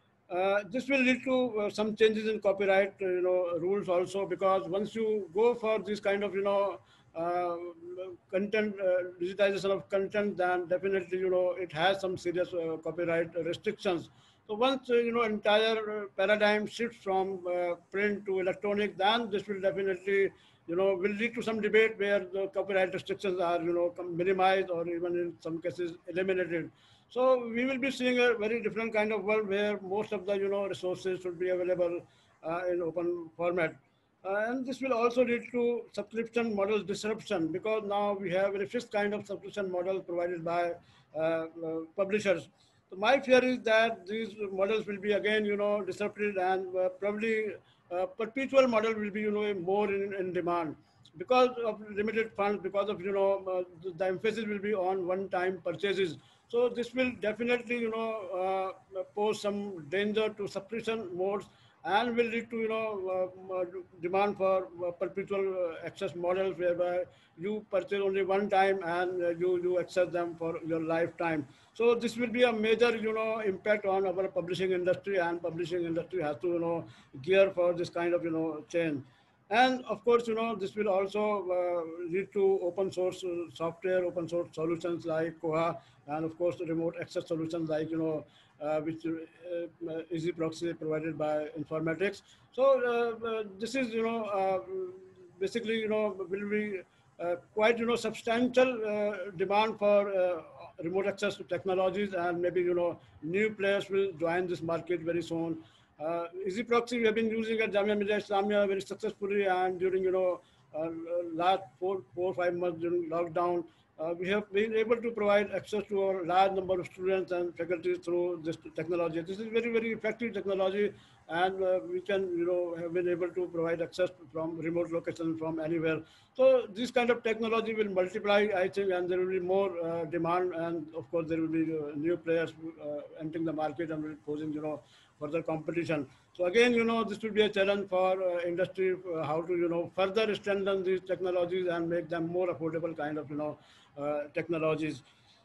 Uh, this will lead to uh, some changes in copyright, uh, you know, rules also, because once you go for this kind of, you know, uh, content, uh, digitization of content, then definitely, you know, it has some serious uh, copyright restrictions. So once, uh, you know, entire uh, paradigm shifts from uh, print to electronic, then this will definitely, you know, will lead to some debate where the copyright restrictions are, you know, minimized or even in some cases eliminated. So we will be seeing a very different kind of world where most of the, you know, resources should be available uh, in open format. Uh, and this will also lead to subscription model disruption, because now we have a fixed kind of subscription model provided by uh, uh, publishers. So my fear is that these models will be again, you know, disrupted, and uh, probably uh, perpetual model will be, you know, more in, in demand because of limited funds, because of, you know, uh, the, the emphasis will be on one-time purchases. So this will definitely, you know, uh, pose some danger to subscription modes, and will lead to, you know, uh, uh, demand for uh, perpetual uh, access models, whereby you purchase only one time and uh, you, you access them for your lifetime. So this will be a major, you know, impact on our publishing industry, and publishing industry has to, you know, gear for this kind of, you know, change. And of course, you know, this will also uh, lead to open source uh, software, open source solutions like Koha, and of course, the remote access solutions like, you know, uh, which uh, uh, Easy Proxy provided by Informatics. So uh, uh, this is, you know, uh, basically, you know, will be uh, quite, you know, substantial uh, demand for uh, remote access to technologies, and maybe, you know, new players will join this market very soon. Uh, Easy Proxy we have been using at Jamia Millia Islamia very successfully, and during, you know, uh, last four, four, five months during lockdown, uh, we have been able to provide access to a large number of students and faculty through this technology. This is very, very effective technology, and uh, we can, you know, have been able to provide access from remote locations from anywhere. So this kind of technology will multiply, I think, and there will be more uh, demand, and of course there will be uh, new players uh, entering the market and will posing, you know, further competition. So again, you know, this will be a challenge for uh, industry, uh, how to, you know, further strengthen these technologies and make them more affordable kind of, you know, uh, technologies.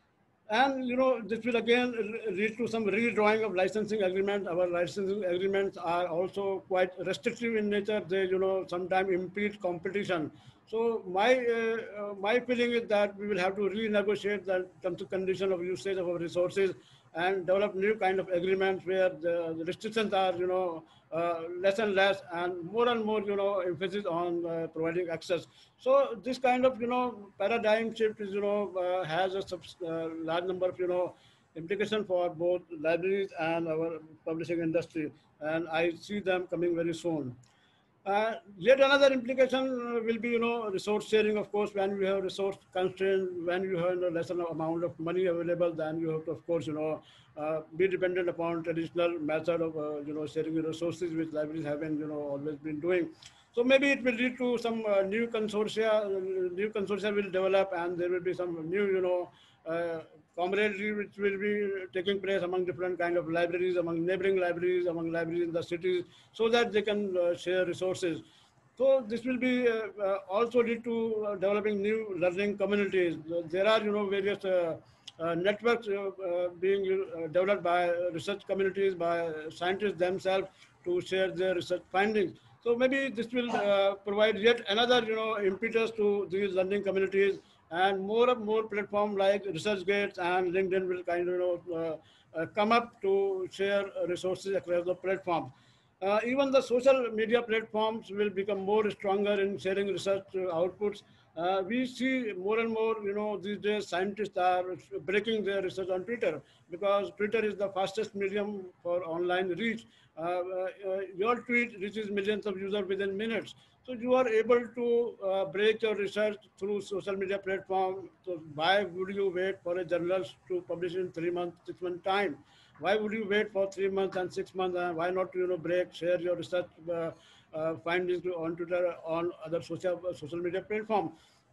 And, you know, this will again lead to some redrawing of licensing agreements. Our licensing agreements are also quite restrictive in nature. They, you know, sometimes impede competition. So my uh, uh, my feeling is that we will have to renegotiate the terms and conditions of usage of our resources, and develop new kind of agreements where the, the restrictions are, you know, uh, less and less, and more and more, you know, emphasis on uh, providing access. So this kind of, you know, paradigm shift is, you know, uh, has a subs, uh, large number of, you know, implication for both libraries and our publishing industry, and I see them coming very soon. Uh, yet another implication uh, will be, you know, resource sharing. Of course, when you have resource constraint, when you have a lesser amount of money available, then you have to, of course, you know, uh, be dependent upon traditional method of, uh, you know, sharing resources, which libraries have been, you know, always been doing. So maybe it will lead to some uh, new consortia, uh, new consortia will develop, and there will be some new, you know, uh, camaraderie which will be taking place among different kind of libraries, among neighboring libraries, among libraries in the cities, so that they can uh, share resources. So this will be uh, uh, also lead to uh, developing new learning communities. There are, you know, various uh, uh, networks uh, uh, being uh, developed by research communities, by scientists themselves, to share their research findings. So maybe this will uh, provide yet another, you know, impetus to these learning communities, and more and more platforms like ResearchGate and LinkedIn will kind of, you know, uh, uh, come up to share resources across the platforms. Uh, even the social media platforms will become more stronger in sharing research uh, outputs. Uh, we see more and more, you know, these days scientists are breaking their research on Twitter, because Twitter is the fastest medium for online reach. Uh, uh, uh, your tweet reaches millions of users within minutes. So you are able to uh, break your research through social media platform. So why would you wait for a journal to publish in three months, six months time? Why would you wait for three months and six months? And why not, you know, break, share your research uh, uh, findings on Twitter, on other social social media platforms?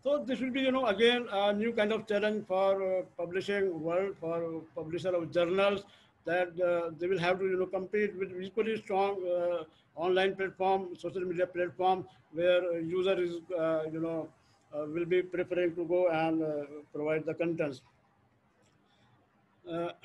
So this will be, you know, again, a new kind of challenge for uh, publishing world, for publisher of journals, that uh, they will have to, you know, compete with equally strong uh, online platform, social media platform, where uh, user is, uh, you know, uh, will be preferring to go and uh, provide the contents. Uh,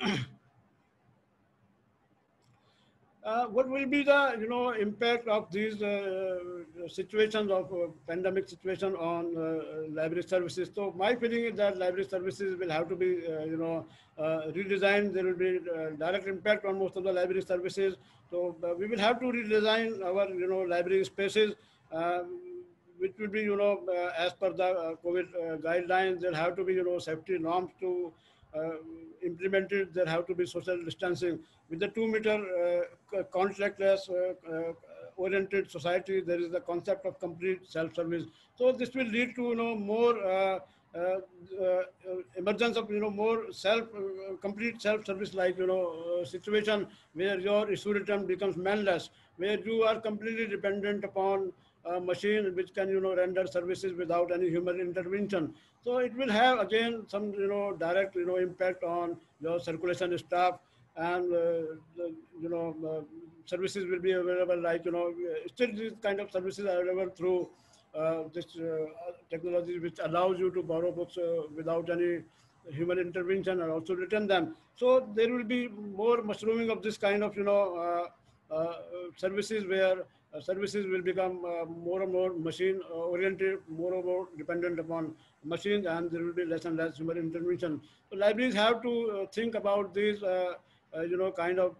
Uh, what will be the, you know, impact of these uh, situations of uh, pandemic situation on uh, library services? So my feeling is that library services will have to be, uh, you know, uh, redesigned. There will be uh, direct impact on most of the library services. So uh, we will have to redesign our, you know, library spaces, uh, which will be, you know, uh, as per the uh, COVID uh, guidelines. There have to be, you know, safety norms to uh, implemented. There have to be social distancing. With the two meter uh, contactless uh, uh, oriented society, there is the concept of complete self-service. So this will lead to, you know, more uh, uh, uh, emergence of, you know, more self uh, complete self-service, like, you know, uh, situation where your issue return becomes manless, where you are completely dependent upon a machine which can, you know, render services without any human intervention. So it will have again some, you know, direct, you know, impact on your circulation staff, and uh, the, you know, uh, services will be available, like, you know, still these kind of services are available through uh, this uh, technology, which allows you to borrow books uh, without any human intervention and also return them. So there will be more mushrooming of this kind of, you know, uh, uh, services, where uh, services will become uh, more and more machine oriented, more and more dependent upon machines, and there will be less and less human intervention. So libraries have to uh, think about these, uh, uh, you know, kind of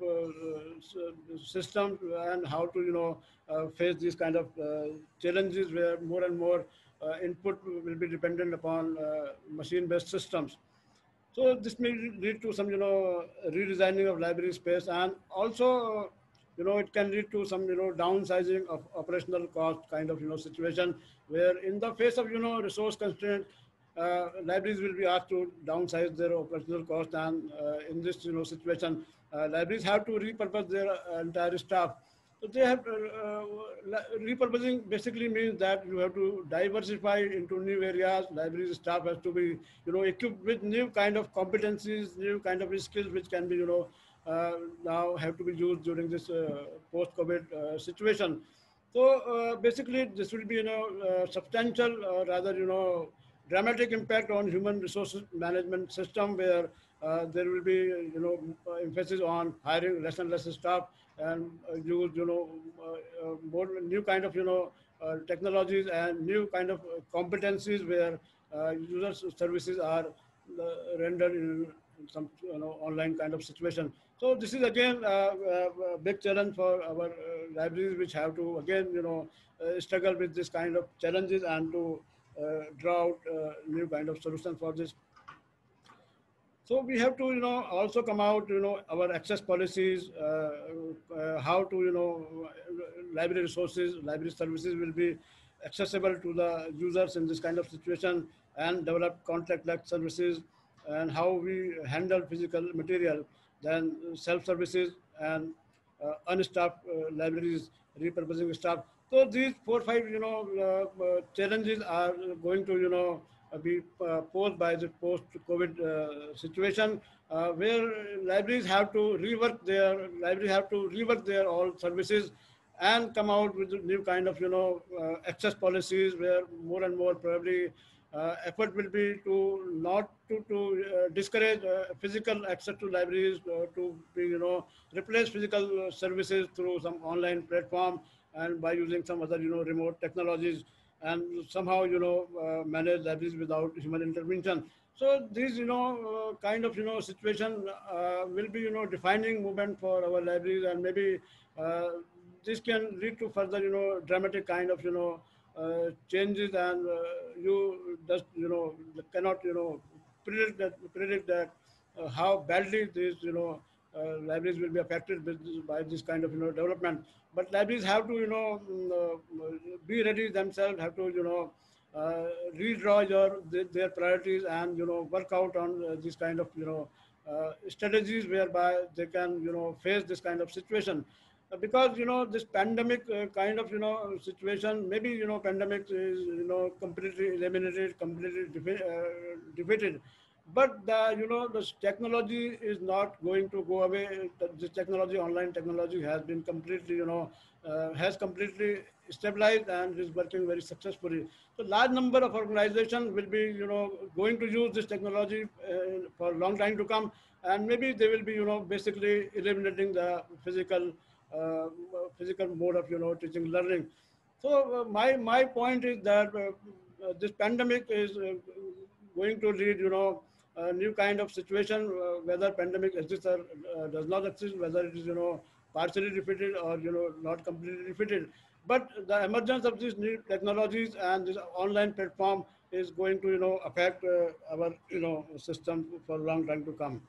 uh, systems, and how to, you know, uh, face these kind of uh, challenges, where more and more uh, input will be dependent upon uh, machine-based systems. So this may lead to some, you know, redesigning of library space, and also, you know, it can lead to some, you know, downsizing of operational cost kind of, you know, situation, where in the face of, you know, resource constraint, uh, libraries will be asked to downsize their operational cost, and uh, in this, you know, situation, uh, libraries have to repurpose their uh, entire staff. So they have uh, uh, repurposing basically means that you have to diversify into new areas. Library staff has to be, you know, equipped with new kind of competencies, new kind of skills, which can be, you know, uh, now have to be used during this uh, post-COVID uh, situation. So uh, basically, this will be, you know, uh, substantial, uh, rather, you know, dramatic impact on human resources management system, where uh, there will be, you know, emphasis on hiring less and less staff, and uh, use, you know, uh, uh, more new kind of, you know, uh, technologies and new kind of competencies, where uh, user services are uh, rendered in some, you know, online kind of situation. So this is again uh, uh, a big challenge for our uh, libraries, which have to again, you know, uh, struggle with this kind of challenges, and to uh, draw out uh, new kind of solutions for this. So we have to, you know, also come out, you know, our access policies, uh, uh, how to, you know, library resources, library services will be accessible to the users in this kind of situation, and develop contact-like services, and how we handle physical material, then self-services, and uh, unstaffed uh, libraries, repurposing staff. So these four, five, you know, uh, uh, challenges are going to, you know, uh, be uh, posed by the post-COVID uh, situation, uh, where libraries have to rework their libraries have to rework their all services, and come out with new kind of, you know, uh, access policies, where more and more probably uh, effort will be to not to to uh, discourage uh, physical access to libraries, uh, to be, you know, replace physical services through some online platform, and by using some other, you know, remote technologies, and somehow, you know, uh, manage libraries without human intervention. So these, you know, uh, kind of, you know, situation uh, will be, you know, defining movement for our libraries, and maybe uh, this can lead to further, you know, dramatic kind of, you know, uh, changes, and uh, you just, you know, cannot, you know, predict that predict that uh, how badly these, you know, uh, libraries will be affected with, by this kind of, you know, development. But libraries have to, you know, mm, uh, be ready themselves, have to, you know, uh, redraw your their priorities, and, you know, work out on uh, this kind of, you know, uh, strategies, whereby they can, you know, face this kind of situation. Uh, because you know this pandemic uh, kind of you know situation, maybe you know pandemic is you know completely eliminated, completely defe- uh, defeated, but the you know this technology is not going to go away. This technology, online technology, has been completely you know uh, has completely stabilized and is working very successfully. So large number of organizations will be you know going to use this technology uh, for a long time to come, and maybe they will be you know basically eliminating the physical uh, physical mode of you know teaching learning. So uh, my my point is that uh, uh, this pandemic is uh, going to lead you know a new kind of situation, uh, whether pandemic exists or uh, does not exist, whether it is you know partially defeated or you know not completely defeated. But the emergence of these new technologies and this online platform is going to you know affect uh, our you know system for a long time to come.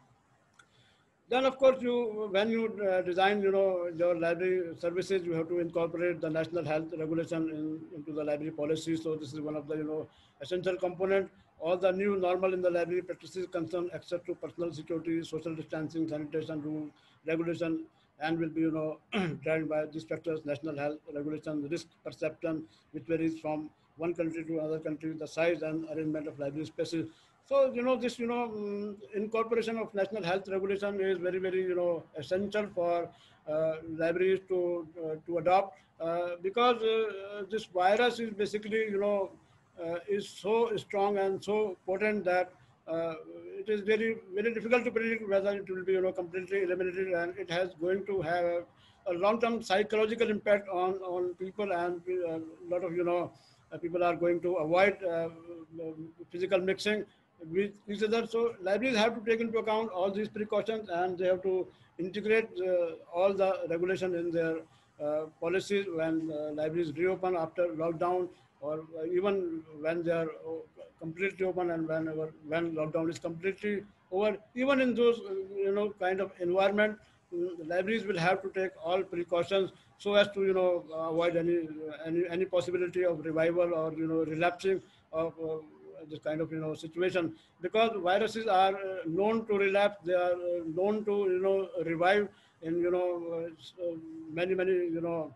Then, of course, you when you uh, design, you know, your library services, you have to incorporate the national health regulation in, into the library policy. So this is one of the, you know, essential component. All the new normal in the library practices concern access to personal security, social distancing, sanitation rules, regulation, and will be, you know, driven by these factors: national health regulation, risk perception, which varies from one country to another country, the size and arrangement of library spaces. So, you know, this, you know, mm, incorporation of national health regulation is very, very, you know, essential for uh, libraries to uh, to adopt uh, because uh, this virus is basically, you know, uh, is so strong and so potent that uh, it is very, very difficult to predict whether it will be, you know, completely eliminated, and it has going to have a, a long-term psychological impact on on people, and a lot of, you know, uh, people are going to avoid uh, physical mixing with each other. So libraries have to take into account all these precautions, and they have to integrate uh, all the regulation in their uh, policies when uh, libraries reopen after lockdown, or uh, even when they are uh, completely open, and whenever when lockdown is completely over. Even in those uh, you know kind of environment, mm, the libraries will have to take all precautions so as to you know avoid any any any possibility of revival or you know relapsing of uh, this kind of you know situation, because viruses are uh, known to relapse. They are uh, known to you know revive in you know uh, uh, many many you know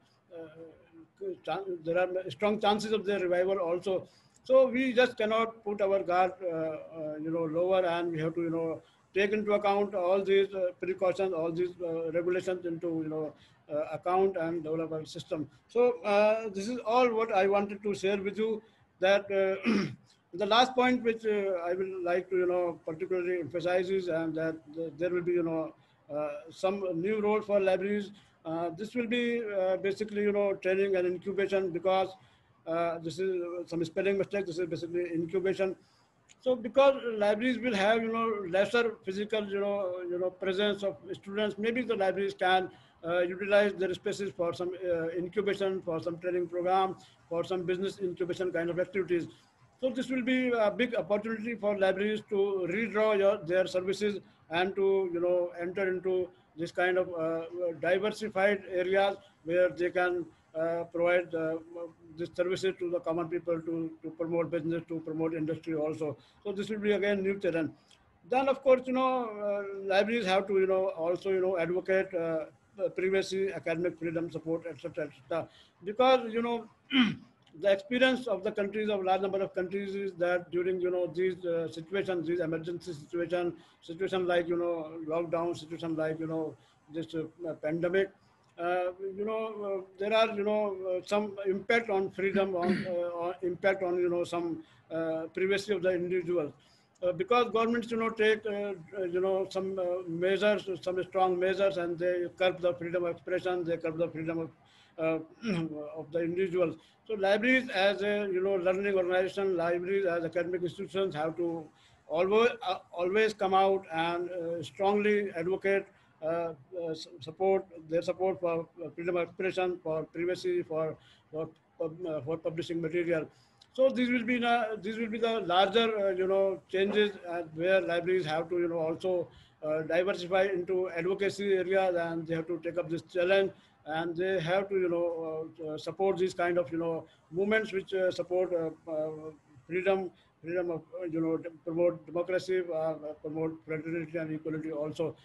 uh, chan- there are strong chances of their revival also. So we just cannot put our guard uh, uh, you know lower, and we have to you know take into account all these uh, precautions, all these uh, regulations into you know uh, account and develop our system. So uh, this is all what I wanted to share with you. That uh, the last point which uh, I will like to you know particularly emphasize is, and that th- there will be you know uh, some new role for libraries. Uh, this will be uh, basically you know training and incubation, because uh, this is uh, some spelling mistake. This is basically incubation. So because libraries will have you know lesser physical you know you know presence of students, maybe the libraries can uh, utilize their spaces for some uh, incubation, for some training program, for some business incubation kind of activities. So this will be a big opportunity for libraries to redraw your, their services, and to you know enter into this kind of uh, diversified areas where they can uh, provide uh, these services to the common people, to, to promote business, to promote industry also. So this will be again new terrain. Then of course, you know, uh, libraries have to, you know, also, you know, advocate uh, uh, privacy, academic freedom, support, et cetera, et cetera. Because, you know, the experience of the countries, of large number of countries, is that during, you know, these uh, situations, these emergency situation, situation like, you know, lockdown, situation like, you know, this uh, pandemic, uh, you know, uh, there are, you know, uh, some impact on freedom, on, uh, on impact on, you know, some uh, privacy of the individual. Uh, because governments, you know, take, uh, uh, you know, some uh, measures, some strong measures, and they curb the freedom of expression, they curb the freedom of, uh, of the individuals. So libraries as a, you know, learning organization, libraries as academic institutions have to always, uh, always come out and uh, strongly advocate uh, uh, support their support for freedom of expression, for privacy, for for, uh, for publishing material. So these will be the these will be the larger uh, you know changes, uh, where libraries have to you know also uh, diversify into advocacy areas, and they have to take up this challenge, and they have to you know uh, uh, support these kind of you know movements which uh, support uh, uh, freedom freedom of uh, you know promote democracy, uh, promote fraternity and equality also.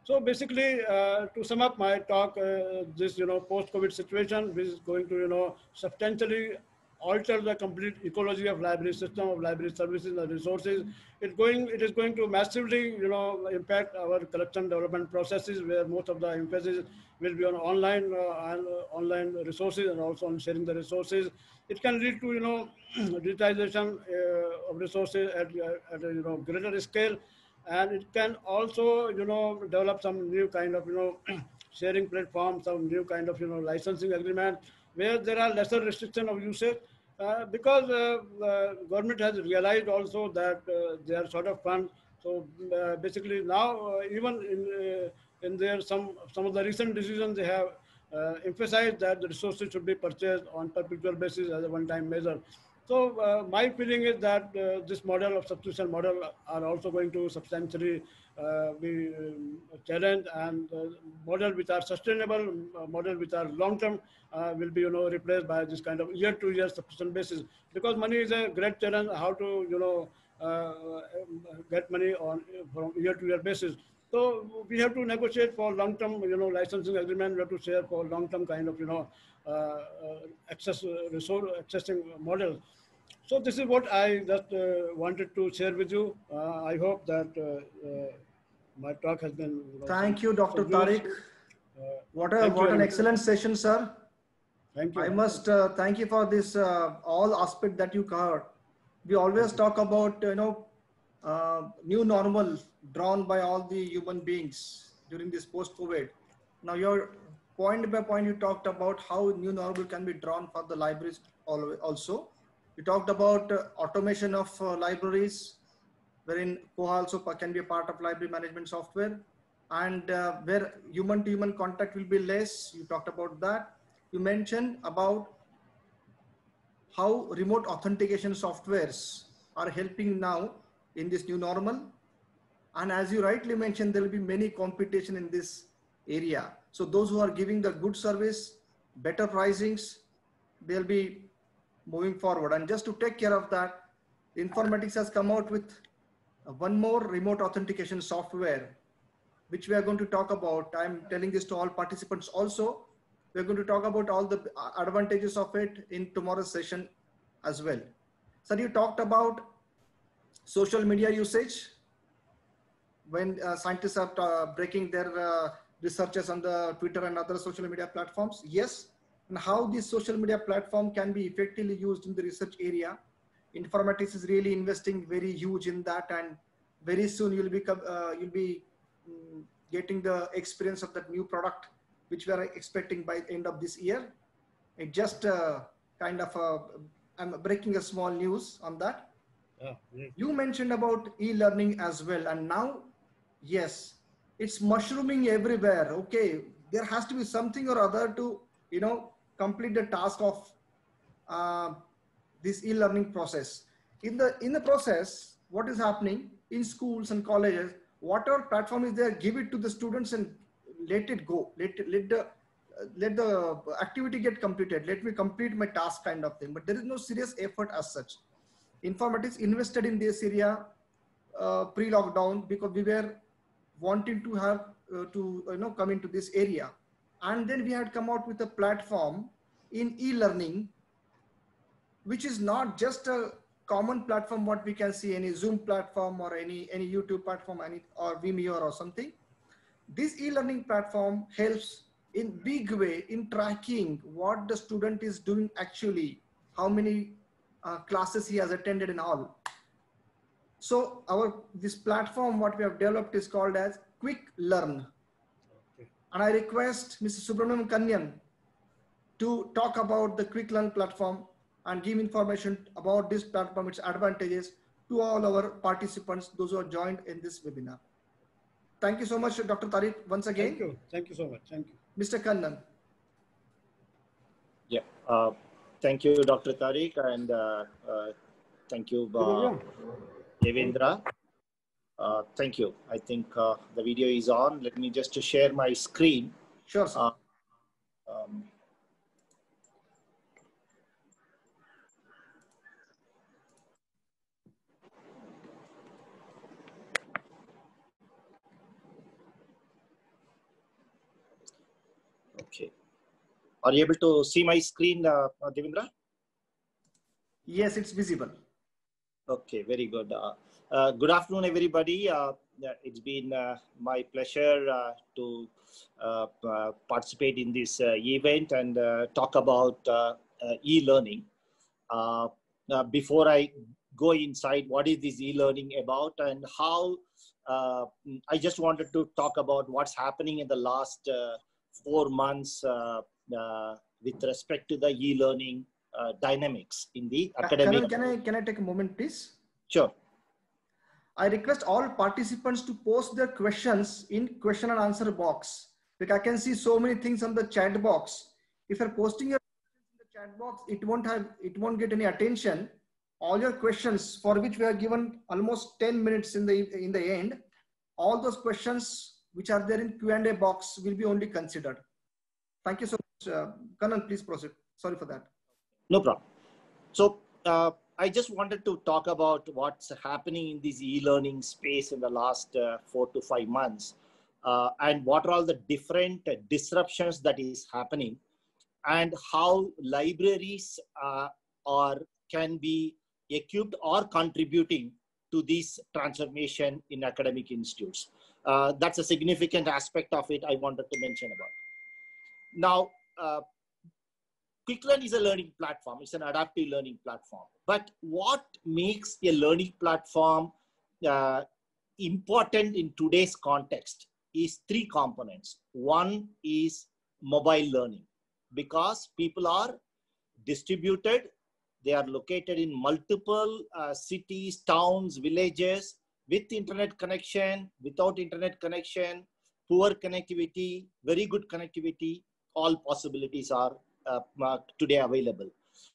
So basically, uh, to sum up my talk, uh, this, you know, post-COVID situation, which is going to, you know, substantially alter the complete ecology of library system, of library services and resources. It's going, it is going to massively, you know, impact our collection development processes, where most of the emphasis will be on online uh, and uh, online resources, and also on sharing the resources. It can lead to, you know, digitization uh, of resources at, uh, at a, you know, greater scale. And it can also, you know, develop some new kind of, you know, sharing platform, some new kind of, you know, licensing agreement, where there are lesser restriction of usage, uh, because uh, the government has realized also that uh, they are sort of fund. So uh, basically now, uh, even in uh, in their some some of the recent decisions, they have uh, emphasized that the resources should be purchased on perpetual basis as a one-time measure. So uh, my feeling is that uh, this model of subscription model are also going to substantially uh, be um, challenged, and uh, model which are sustainable, uh, model which are long-term uh, will be, you know, replaced by this kind of year-to-year subscription basis. Because money is a great challenge, how to, you know, uh, get money on from year-to-year basis. So we have to negotiate for long-term, you know, licensing agreement. We have to share for long-term kind of, you know, uh, uh, access uh, resource accessing model. So this is what I just uh, wanted to share with you. Uh, I hope that uh, uh, my talk has been, you know, Thank some, you, Doctor some use. Tariq. Uh, What a thank you what very an much. excellent session, sir. Thank you. I must uh, thank you for this uh, all aspect that you covered. We always talk about, you know, uh, new normal drawn by all the human beings during this post-COVID. Now, your point by point, you talked about how new normal can be drawn for the libraries also. You talked about uh, automation of uh, libraries, wherein Koha also can be a part of library management software, and uh, where human-to-human contact will be less. You talked about that. You mentioned about how remote authentication softwares are helping now in this new normal. And as you rightly mentioned, there will be many competition in this area. So those who are giving the good service, better pricings, they'll be moving forward. And just to take care of that, Informatics has come out with one more remote authentication software, which we are going to talk about. I'm telling this to all participants also. We're going to talk about all the advantages of it in tomorrow's session as well. So you talked about social media usage when uh, scientists are uh, breaking their uh, researches on the Twitter and other social media platforms. Yes, and how this social media platform can be effectively used in the research area. Informatics is really investing very huge in that, and very soon you'll be uh, you'll be um, getting the experience of that new product, which we are expecting by the end of this year. It just uh, kind of uh, I'm breaking a small news on that. Yeah, yeah. You mentioned about e-learning as well, and now, yes, it's mushrooming everywhere. Okay, there has to be something or other to, you know, complete the task of uh, this e-learning process. In the in the process, what is happening in schools and colleges? Whatever platform is there, give it to the students and let it go. Let let the let the activity get completed. Let me complete my task, kind of thing. But there is no serious effort as such. Informatics invested in this area uh, pre-lockdown because we were wanting to have uh, to you know come into this area, and then we had come out with a platform in e-learning, which is not just a common platform what we can see any Zoom platform or any any YouTube platform, any or Vimeo or something. This e-learning platform helps in big way in tracking what the student is doing actually, how many uh, classes he has attended and all. So our this platform what we have developed is called as Quick Learn. Okay. And I request Mister Subramaniam Kanyan to talk about the Quick Learn platform and give information about this platform, its advantages to all our participants, those who are joined in this webinar. Thank you so much, Doctor Tariq, once again. Thank you. Thank you so much. Thank you. Mister Kannan. Yeah. Uh, thank you, Doctor Tariq, and uh, uh, thank you, uh, Devendra. Uh, thank you. I think uh, the video is on. Let me just share my screen. Sure, sir. Uh, um, are you able to see my screen, uh, Devendra? Yes, it's visible. Okay, very good. Uh, uh, good afternoon, everybody. Uh, it's been uh, my pleasure uh, to uh, uh, participate in this uh, event and uh, talk about uh, uh, e-learning. Uh, uh, before I go inside, what is this e-learning about and how, uh, I just wanted to talk about what's happening in the last uh, four months uh, uh, with respect to the e-learning uh, dynamics in the academic. Can I, can I, can I take a moment, please? Sure. I request all participants to post their questions in question and answer box. Like I can see so many things on the chat box. If you're posting your questions in the chat box, it won't have, it won't get any attention. All your questions for which we are given almost ten minutes in the, in the end, all those questions which are there in Q and A box will be only considered. Thank you so much. Uh, Kannan, please proceed. Sorry for that. No problem. So uh, I just wanted to talk about what's happening in this e-learning space in the last uh, four to five months uh, and what are all the different uh, disruptions that is happening and how libraries uh, are can be equipped or contributing to this transformation in academic institutes. Uh, that's a significant aspect of it I wanted to mention about. Now, uh, QuickLearn is a learning platform. It's an adaptive learning platform. But what makes a learning platform uh, important in today's context is three components. One is mobile learning, because people are distributed. They are located in multiple uh, cities, towns, villages, with internet connection, without internet connection, poor connectivity, very good connectivity. All possibilities are Uh, today available.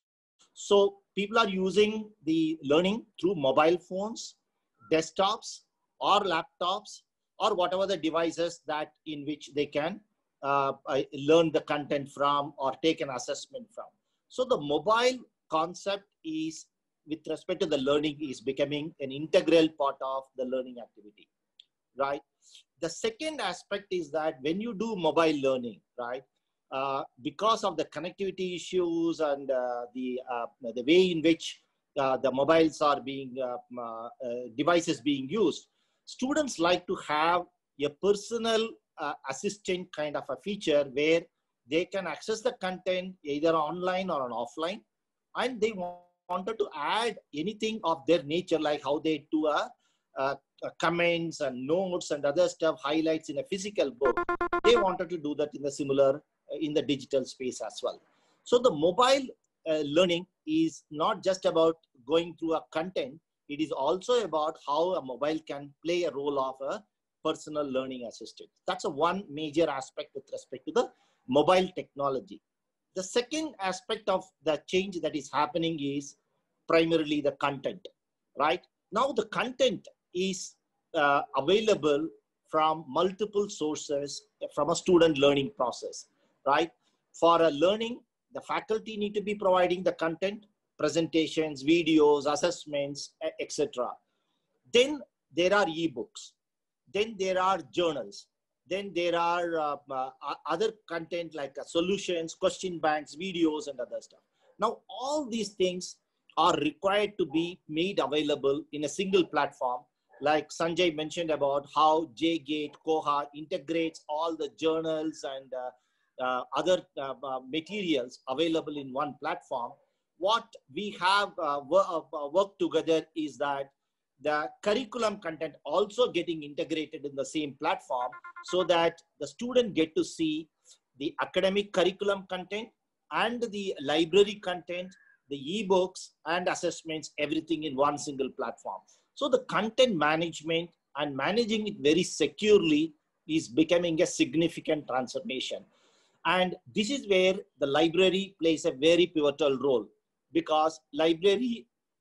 So people are using the learning through mobile phones, desktops or laptops or whatever the devices that in which they can uh, learn the content from or take an assessment from. So the mobile concept is, with respect to the learning, is becoming an integral part of the learning activity, right? The second aspect is that when you do mobile learning, right, Uh, because of the connectivity issues and uh, the, uh, the way in which uh, the mobiles are being, uh, uh, devices being used, students like to have a personal uh, assistant kind of a feature where they can access the content either online or on offline, and they wanted to add anything of their nature, like how they do a, a, a comments and notes and other stuff, highlights in a physical book. They wanted to do that in a similar in the digital space as well. So the mobile uh, learning is not just about going through a content, it is also about how a mobile can play a role of a personal learning assistant. That's a one major aspect with respect to the mobile technology. The second aspect of the change that is happening is primarily the content, right? Now the content is uh, available from multiple sources from a student learning process. Right? For a learning, the faculty need to be providing the content, presentations, videos, assessments, et cetera. Then there are ebooks. Then there are journals. Then there are uh, uh, other content like uh, solutions, question banks, videos, and other stuff. Now, all these things are required to be made available in a single platform. Like Sanjay mentioned about how J-Gate, Koha integrates all the journals and uh, Uh, other uh, uh, materials available in one platform. What we have uh, wor uh, worked together is that the curriculum content also getting integrated in the same platform so that the student get to see the academic curriculum content and the library content, the ebooks and assessments, everything in one single platform. So the content management and managing it very securely is becoming a significant transformation. And this is where the library plays a very pivotal role, because library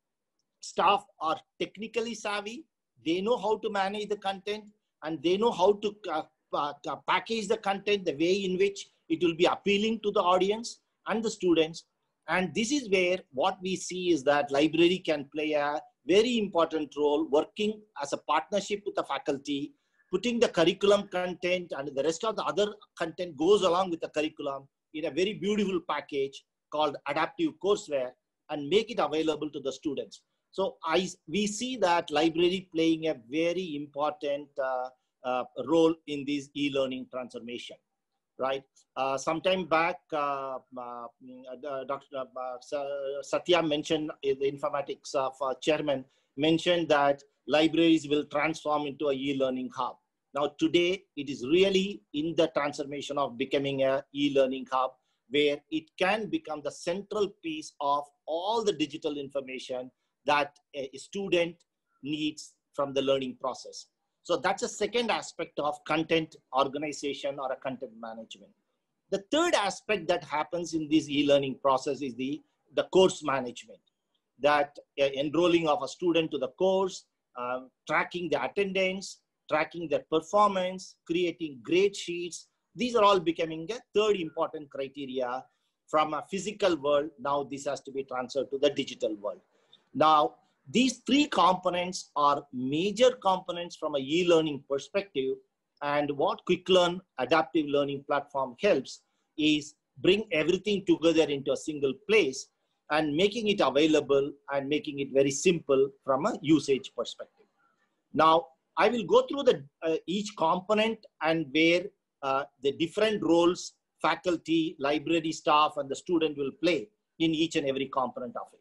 staff are technically savvy. They know how to manage the content and they know how to uh, uh, package the content the way in which it will be appealing to the audience and the students. And this is where what we see is that library can play a very important role, working as a partnership with the faculty, putting the curriculum content and the rest of the other content goes along with the curriculum in a very beautiful package called adaptive courseware and make it available to the students. So I, we see that library playing a very important uh, uh, role in this e-learning transformation, right? Uh, sometime back, uh, uh, Doctor Uh, Satya mentioned, the informatics of uh, chairman mentioned that libraries will transform into a e-learning hub. Now today, it is really in the transformation of becoming a e-learning hub, where it can become the central piece of all the digital information that a student needs from the learning process. So that's a second aspect of content organization or a content management. The third aspect that happens in this e-learning process is the, the course management, that uh, enrolling of a student to the course, uh, tracking the attendance, tracking their performance, creating grade sheets. These are all becoming a third important criteria from a physical world. Now this has to be transferred to the digital world. Now, these three components are major components from a e-learning perspective. And what QuickLearn adaptive learning platform helps is bring everything together into a single place and making it available and making it very simple from a usage perspective. Now, I will go through the, uh, each component and where uh, the different roles faculty, library staff, and the student will play in each and every component of it.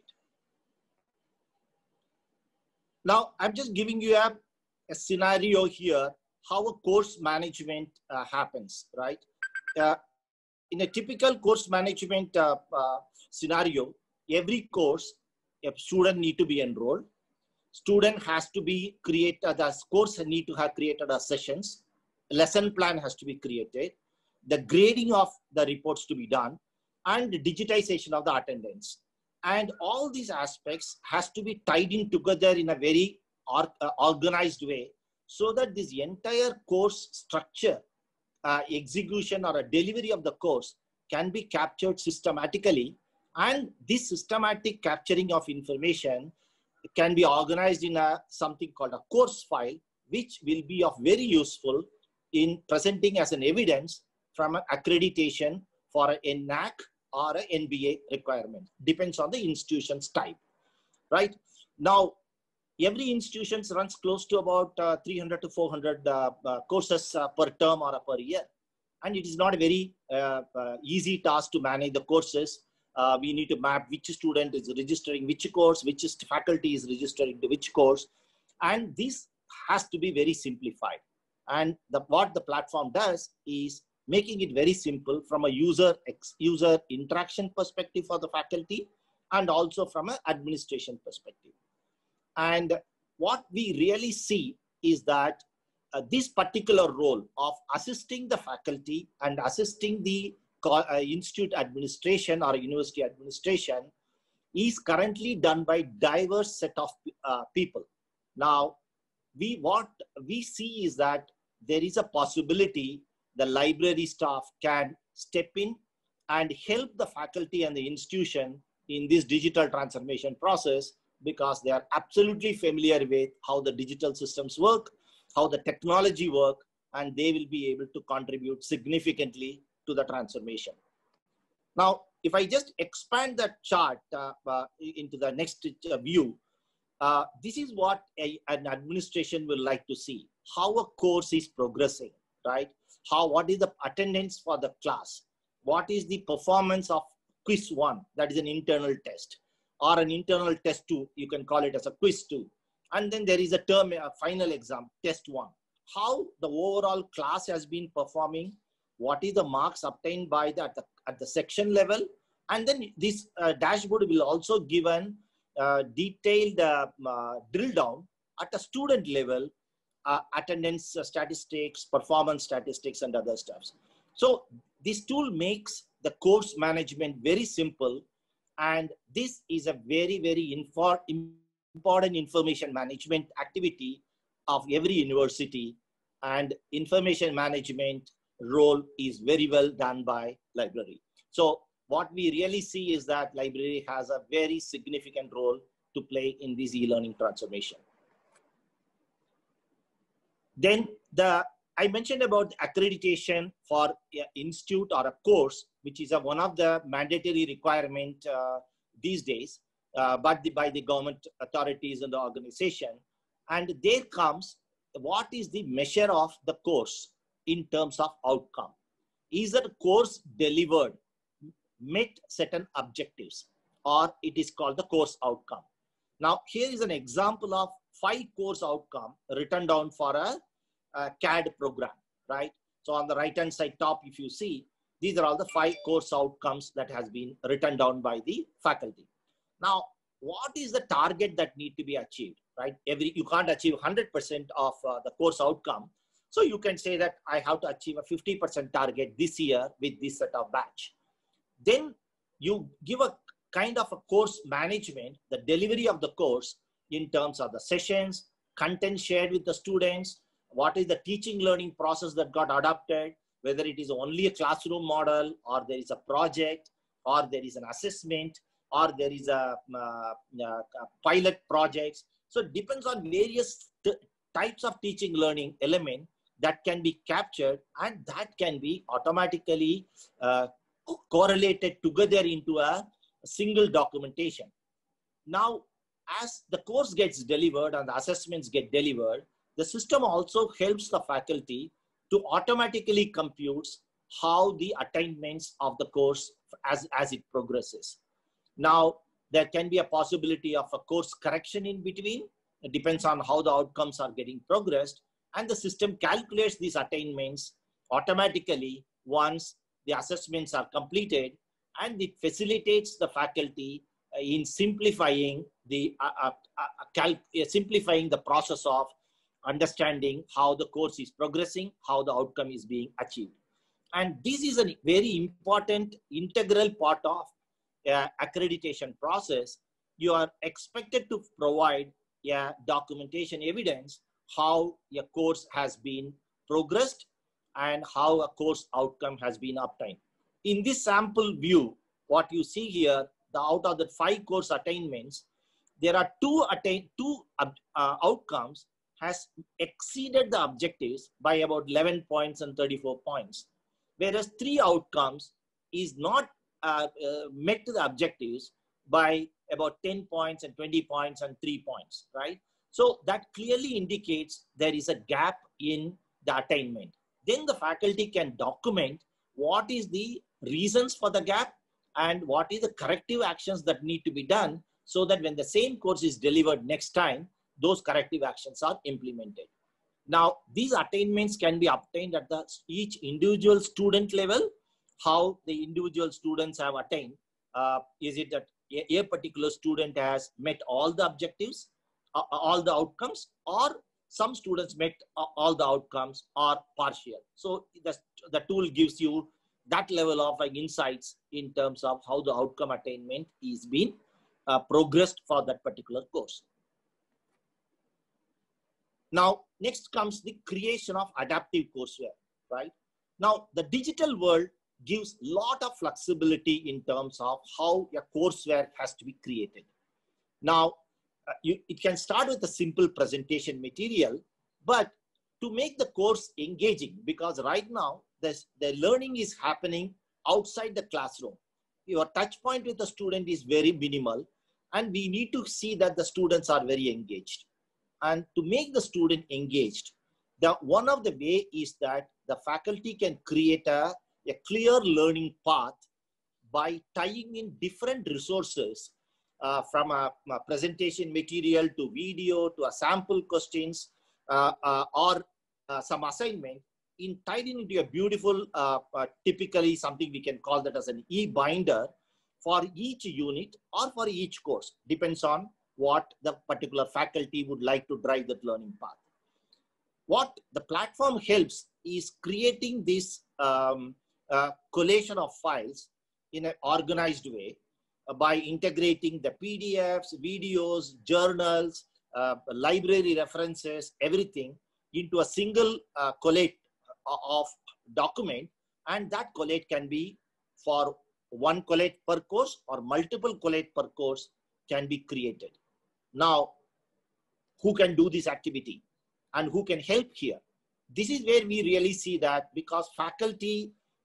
Now, I'm just giving you a, a scenario here, how a course management uh, happens, right? Uh, in a typical course management uh, uh, scenario, every course, a student need to be enrolled. Student has to be created, the course need to have created a sessions. Lesson plan has to be created. The grading of the reports to be done, and the digitization of the attendance. And all these aspects has to be tied in together in a very or, uh, organized way, so that this entire course structure, uh, execution or a delivery of the course can be captured systematically. And this systematic capturing of information can be organized in a something called a course file, which will be of very useful in presenting as an evidence from an accreditation for an N A A C or an N B A requirement. Depends on the institution's type, right? Now, every institution runs close to about uh, three hundred to four hundred uh, uh, courses uh, per term or per year. And it is not a very uh, uh, easy task to manage the courses. Uh, we need to map which student is registering which course, which faculty is registering to which course. And this has to be very simplified. And the, what the platform does is making it very simple from a user, ex, user interaction perspective for the faculty, and also from an administration perspective. And what we really see is that uh, this particular role of assisting the faculty and assisting the uh, institute administration or university administration is currently done by diverse set of uh, people. Now, we what we see is that there is a possibility the library staff can step in and help the faculty and the institution in this digital transformation process, because they are absolutely familiar with how the digital systems work, how the technology work, and they will be able to contribute significantly to the transformation. Now, if I just expand that chart uh, uh, into the next uh, view, uh, this is what a, an administration will like to see, how a course is progressing, right? How, what is the attendance for the class? What is the performance of quiz one, that is an internal test, or an internal test two, you can call it as a quiz two. And then there is a term, a final exam, test one. How the overall class has been performing, what is the marks obtained by the, at, the, at the section level. And then this uh, dashboard will also give an uh, detailed uh, uh, drill down at a student level, uh, attendance uh, statistics, performance statistics, and other stuffs. So this tool makes the course management very simple. And this is a very, very infor important information management activity of every university, and information management role is very well done by library. So what we really see is that library has a very significant role to play in this e-learning transformation. Then the, I mentioned about accreditation for an institute or a course which is a, one of the mandatory requirement uh, these days, uh, but the, by the government authorities and the organization. And there comes what is the measure of the course in terms of outcome. Is the course delivered, met certain objectives, or it is called the course outcome. Now, here is an example of five course outcome written down for a, a C A D program, right? So on the right-hand side top, if you see, these are all the five course outcomes that has been written down by the faculty. Now, what is the target that need to be achieved, right? Every, you can't achieve one hundred percent of uh, the course outcome. So you can say that I have to achieve a fifty percent target this year with this set of batch. Then you give a kind of a course management, the delivery of the course in terms of the sessions, content shared with the students, what is the teaching learning process that got adopted, whether it is only a classroom model, or there is a project, or there is an assessment, or there is a, uh, a pilot projects. So it depends on various types of teaching learning element that can be captured, and that can be automatically uh, correlated together into a single documentation. Now, as the course gets delivered and the assessments get delivered, the system also helps the faculty to automatically compute how the attainments of the course as, as it progresses. Now, there can be a possibility of a course correction in between. It depends on how the outcomes are getting progressed, and the system calculates these attainments automatically once the assessments are completed, and it facilitates the faculty in simplifying the uh, uh, uh, cal uh, simplifying the process of understanding how the course is progressing, how the outcome is being achieved. And this is a very important integral part of uh, accreditation process. You are expected to provide yeah, documentation evidence how a course has been progressed and how a course outcome has been obtained. In this sample view, what you see here, the out of the five course attainments, there are two attain two uh, outcomes has exceeded the objectives by about eleven points and thirty-four points, whereas three outcomes is not uh, uh, met to the objectives by about ten points and twenty points and three points, right? So that clearly indicates there is a gap in the attainment. Then the faculty can document what is the reasons for the gap and what is the corrective actions that need to be done, so that when the same course is delivered next time, those corrective actions are implemented. Now, these attainments can be obtained at the each individual student level, how the individual students have attained. Uh, is it that a, a particular student has met all the objectives, uh, all the outcomes, or some students met uh, all the outcomes or partial. So the, the tool gives you that level of like, insights in terms of how the outcome attainment is being uh, progressed for that particular course. Now, next comes the creation of adaptive courseware, right? Now, the digital world gives a lot of flexibility in terms of how your courseware has to be created. Now, uh, you, it can start with a simple presentation material, but to make the course engaging, because right now, this, the learning is happening outside the classroom. Your touch point with the student is very minimal, and we need to see that the students are very engaged. And to make the student engaged, the, one of the way is that the faculty can create a, a clear learning path by tying in different resources uh, from a, a presentation material to video to a sample questions uh, uh, or uh, some assignment in tied into a beautiful, uh, uh, typically something we can call that as an e-binder for each unit or for each course, depends on what the particular faculty would like to drive that learning path. What the platform helps is creating this um, uh, collation of files in an organized way uh, by integrating the P D Fs, videos, journals, uh, library references, everything into a single uh, collate of document, and that collate can be for one collate per course or multiple collate per course can be created. Now, who can do this activity and who can help here? This is where we really see that because faculty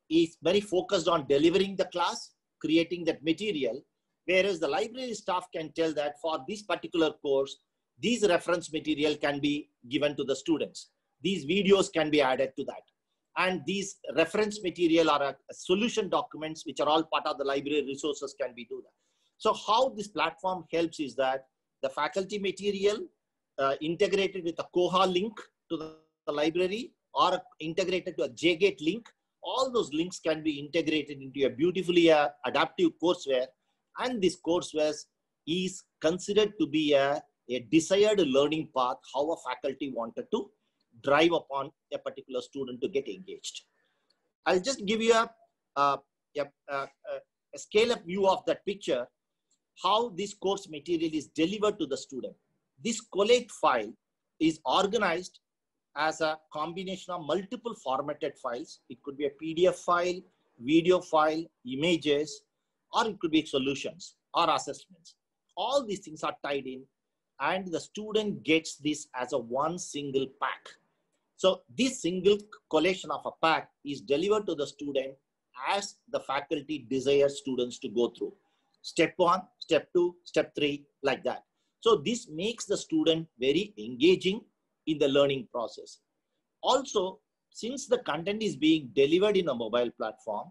is very focused on delivering the class, creating that material, whereas the library staff can tell that for this particular course, these reference material can be given to the students. These videos can be added to that. And these reference material are a, a solution documents, which are all part of the library resources, can be do that. So how this platform helps is that the faculty material uh, integrated with a Koha link to the, the library, or integrated to a J GATE link. All those links can be integrated into a beautifully uh, adaptive courseware. And this courseware is considered to be a, a desired learning path, how a faculty wanted to drive upon a particular student to get engaged. I'll just give you a, a, a, a, a scale-up view of that picture, how this course material is delivered to the student. This collate file is organized as a combination of multiple formatted files. It could be a P D F file, video file, images, or it could be solutions or assessments. All these things are tied in, and the student gets this as a one single pack. So this single collection of a pack is delivered to the student as the faculty desires students to go through. Step one, step two, step three, like that. So this makes the student very engaging in the learning process. Also, since the content is being delivered in a mobile platform,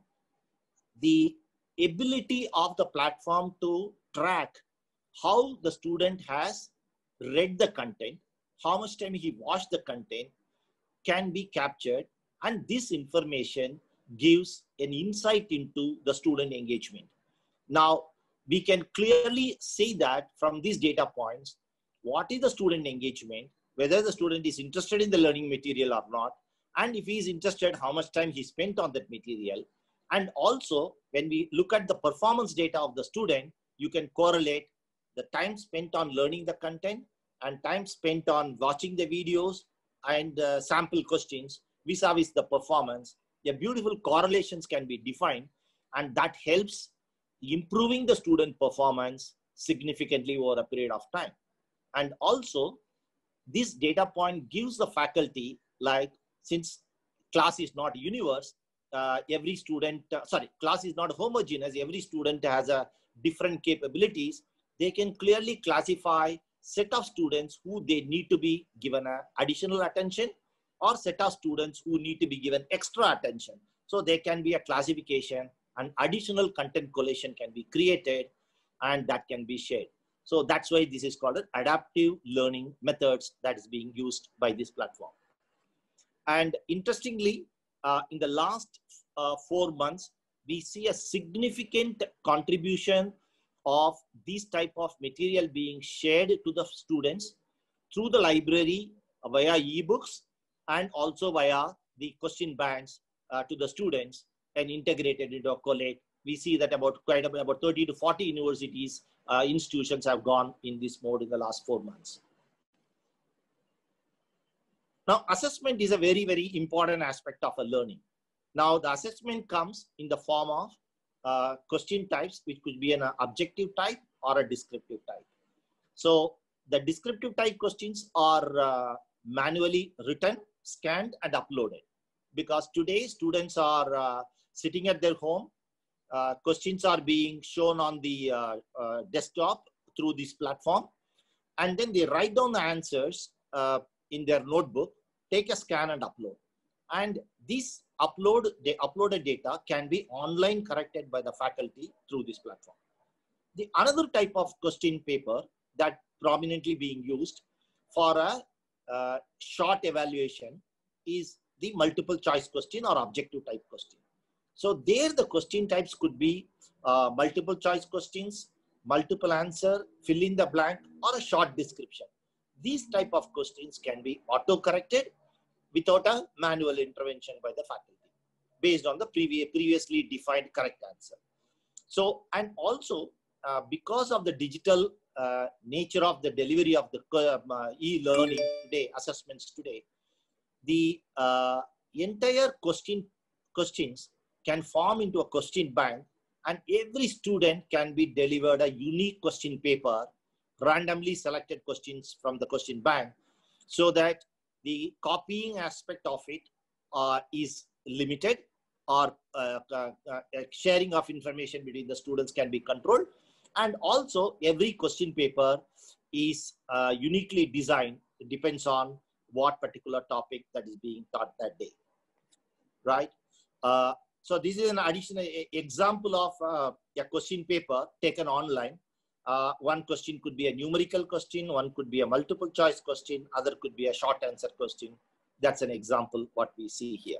the ability of the platform to track how the student has read the content, how much time he watched the content, can be captured, and this information gives an insight into the student engagement. Now, we can clearly see that from these data points, what is the student engagement, whether the student is interested in the learning material or not, and if he is interested, how much time he spent on that material. And also, when we look at the performance data of the student, you can correlate the time spent on learning the content and time spent on watching the videos and uh, sample questions vis-a-vis the performance. A beautiful correlations can be defined, and that helps improving the student performance significantly over a period of time. And also, this data point gives the faculty, like, since class is not universe, uh, every student, uh, sorry, class is not homogeneous, every student has a different capabilities. They can clearly classify set of students who they need to be given a additional attention, or set of students who need to be given extra attention. So there can be a classification, and additional content collation can be created, and that can be shared. So that's why this is called adaptive learning methods that is being used by this platform. And interestingly, uh, in the last uh, four months, we see a significant contribution of this type of material being shared to the students through the library via ebooks, and also via the question banks uh, to the students and integrated into a collate. We see that about quite about thirty to forty universities, uh, institutions have gone in this mode in the last four months. Now, assessment is a very, very important aspect of a learning. Now, the assessment comes in the form of uh, question types, which could be an uh, objective type or a descriptive type. So the descriptive type questions are uh, manually written, scanned, and uploaded, because today students are uh, sitting at their home. Uh, questions are being shown on the uh, uh, desktop through this platform, and then they write down the answers uh, in their notebook, take a scan and upload. And this upload, the uploaded data can be online corrected by the faculty through this platform. The another type of question paper that prominently being used for a uh, short evaluation is the multiple choice question or objective type question. So there the question types could be uh, multiple choice questions, multiple answer, fill in the blank, or a short description. These type of questions can be auto-corrected without a manual intervention by the faculty based on the previous, previously defined correct answer. So, and also uh, because of the digital uh, nature of the delivery of the uh, e-learning today, assessments today, the uh, entire question questions can form into a question bank, and every student can be delivered a unique question paper, randomly selected questions from the question bank, so that the copying aspect of it uh, is limited, or uh, uh, uh, sharing of information between the students can be controlled. And also every question paper is uh, uniquely designed. It depends on what particular topic that is being taught that day, right? Uh, so this is an additional example of uh, a question paper taken online. Uh, one question could be a numerical question, one could be a multiple choice question, other could be a short answer question. That's an example what we see here.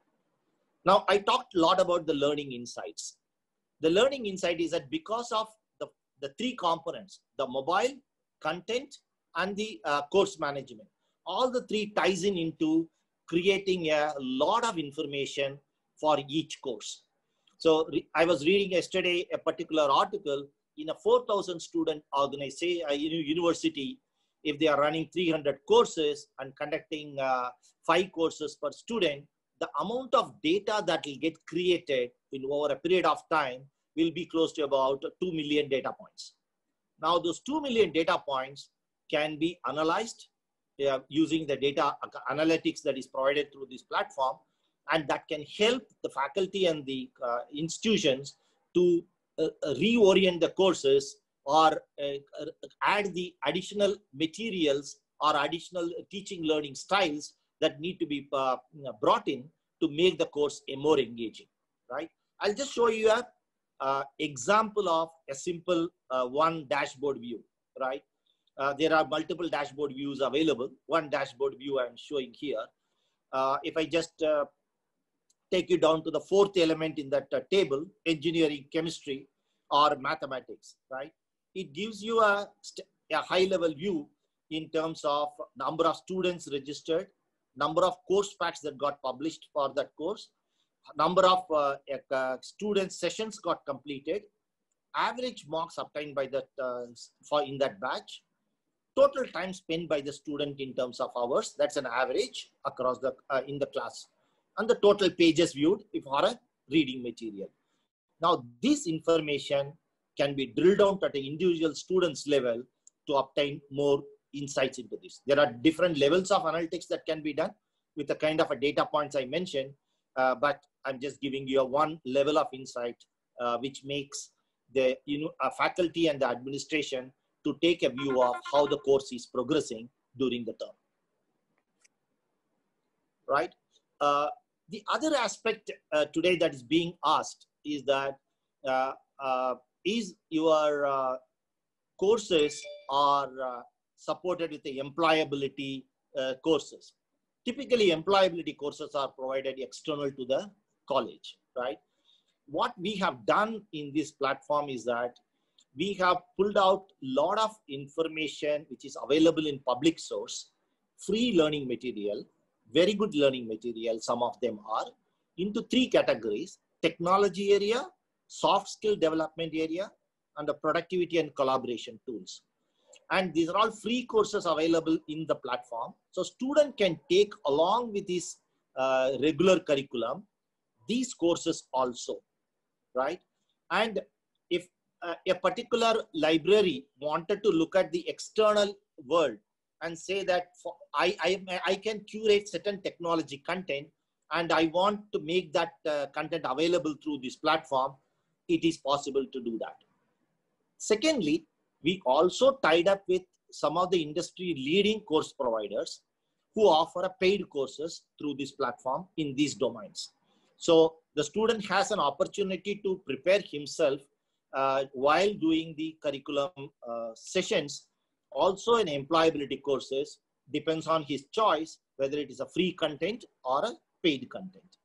Now, I talked a lot about the learning insights. The learning insight is that because of the, the three components, the mobile, content, and the uh, course management, all the three ties in into creating a lot of information for each course. So I was reading yesterday a particular article in a four thousand student organization, uh, university. If they are running three hundred courses and conducting uh, five courses per student, the amount of data that will get created in over a period of time will be close to about two million data points. Now, those two million data points can be analyzed uh, using the data analytics that is provided through this platform, and that can help the faculty and the uh, institutions to uh, reorient the courses or uh, add the additional materials or additional teaching learning styles that need to be uh, brought in to make the course a more engaging, right? I'll just show you a uh, example of a simple uh, one dashboard view, right? Uh, there are multiple dashboard views available. One dashboard view I'm showing here. Uh, if I just uh, take you down to the fourth element in that uh, table, engineering, chemistry, or mathematics, right? It gives you a, a high-level view in terms of number of students registered, number of course packs that got published for that course, number of uh, uh, student sessions got completed, average marks obtained by that uh, for in that batch, total time spent by the student in terms of hours. That's an average across the uh, in the class, and the total pages viewed if for a reading material. Now, this information can be drilled down at an individual student's level to obtain more insights into this. There are different levels of analytics that can be done with the kind of a data points I mentioned, uh, but I'm just giving you a one level of insight, uh, which makes the you know, uh, faculty and the administration to take a view of how the course is progressing during the term, right? Uh, the other aspect uh, today that is being asked is that uh, uh, is your uh, courses are uh, supported with the employability uh, courses. Typically, employability courses are provided external to the college, right? What we have done in this platform is that we have pulled out a lot of information which is available in public source, free learning material, very good learning material, some of them are, into three categories: technology area, soft skill development area, and the productivity and collaboration tools. And these are all free courses available in the platform. So student can take along with his uh, regular curriculum, these courses also, right? And if uh, a particular library wanted to look at the external world and say that for, I, I, I can curate certain technology content and I want to make that uh, content available through this platform, it is possible to do that. Secondly, we also tied up with some of the industry leading course providers who offer a paid courses through this platform in these domains. So the student has an opportunity to prepare himself uh, while doing the curriculum uh, sessions. Also in employability courses, depends on his choice, whether it is a free content or a paid content,